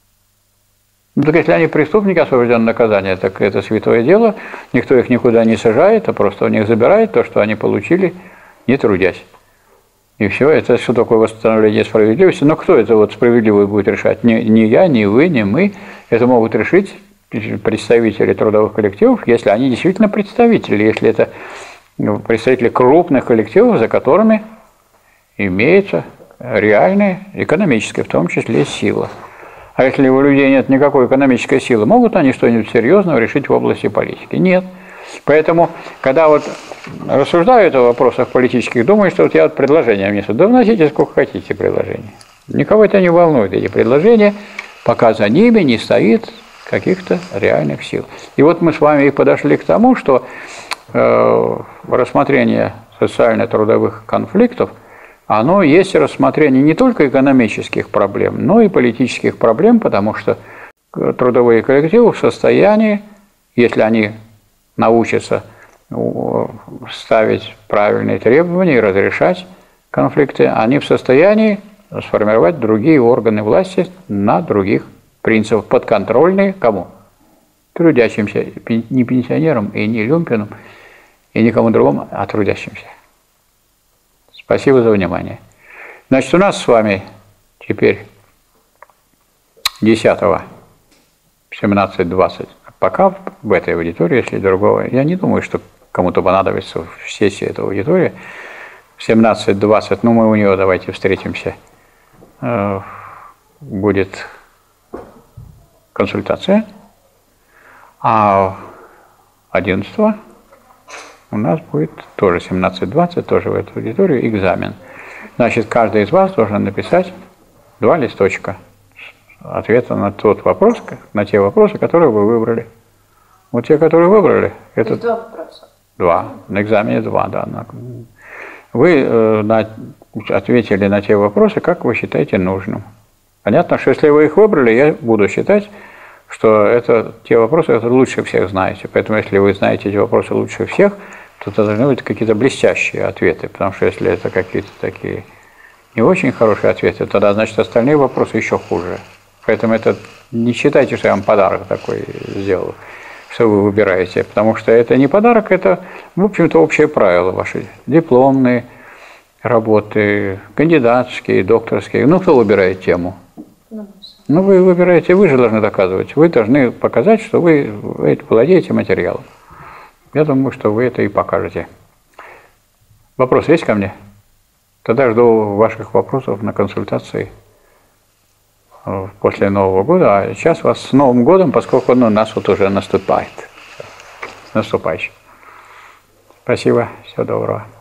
Так если они преступники, освобожденные от наказания, так это святое дело, никто их никуда не сажает, а просто у них забирает то, что они получили, не трудясь. И все, это что такое восстановление справедливости. Но кто это вот справедливо будет решать? Не я, не вы, не мы. Это могут решить представители трудовых коллективов, если они действительно представители, если это представители крупных коллективов, за которыми имеется реальная экономическая, в том числе, сила. А если у людей нет никакой экономической силы, могут они что-нибудь серьезного решить в области политики? Нет. Поэтому, когда вот рассуждают о вопросах политических, думаю, что вот я вот предложения внесу. Да вносите сколько хотите предложений. Никого это не волнует, эти предложения, пока за ними не стоит каких-то реальных сил. И вот мы с вами и подошли к тому, что рассмотрение социально-трудовых конфликтов, оно есть рассмотрение не только экономических проблем, но и политических проблем, потому что трудовые коллективы в состоянии, если они научатся ставить правильные требования и разрешать конфликты, они в состоянии сформировать другие органы власти на других принципах, подконтрольные кому? Трудящимся, не пенсионерам и не люмпинам, и никому другому, а трудящимся. Спасибо за внимание. Значит, у нас с вами теперь 10-го 17:20. Пока в этой аудитории, если другого, я не думаю, что кому-то понадобится в сессии этой аудитории. В 17:20, ну мы у нее давайте встретимся, будет консультация, а 11-го у нас будет тоже 17:20, тоже в эту аудиторию, экзамен. Значит, каждый из вас должен написать 2 листочка ответа на тот вопрос, на те вопросы, которые вы выбрали. Вот те, которые выбрали, это 2 вопроса. 2. На экзамене 2, да. Вы ответили на те вопросы, как вы считаете нужным. Понятно, что если вы их выбрали, я буду считать, что это те вопросы, которые лучше всех знаете. Поэтому, если вы знаете эти вопросы лучше всех, то это должны быть какие-то блестящие ответы. Потому что если это какие-то такие не очень хорошие ответы, тогда, значит, остальные вопросы еще хуже. Поэтому это не считайте, что я вам подарок такой сделал, что вы выбираете. Потому что это не подарок, это, в общем-то, общее правило ваши. Дипломные работы, кандидатские, докторские. Ну, кто выбирает тему? Ну, вы выбираете, вы же должны доказывать. Вы должны показать, что вы владеете материалом. Я думаю, что вы это и покажете. Вопрос есть ко мне? Тогда жду ваших вопросов на консультации после Нового года. А сейчас вас с Новым годом, поскольку он у нас вот уже наступает. С наступающим. Спасибо. Всего доброго.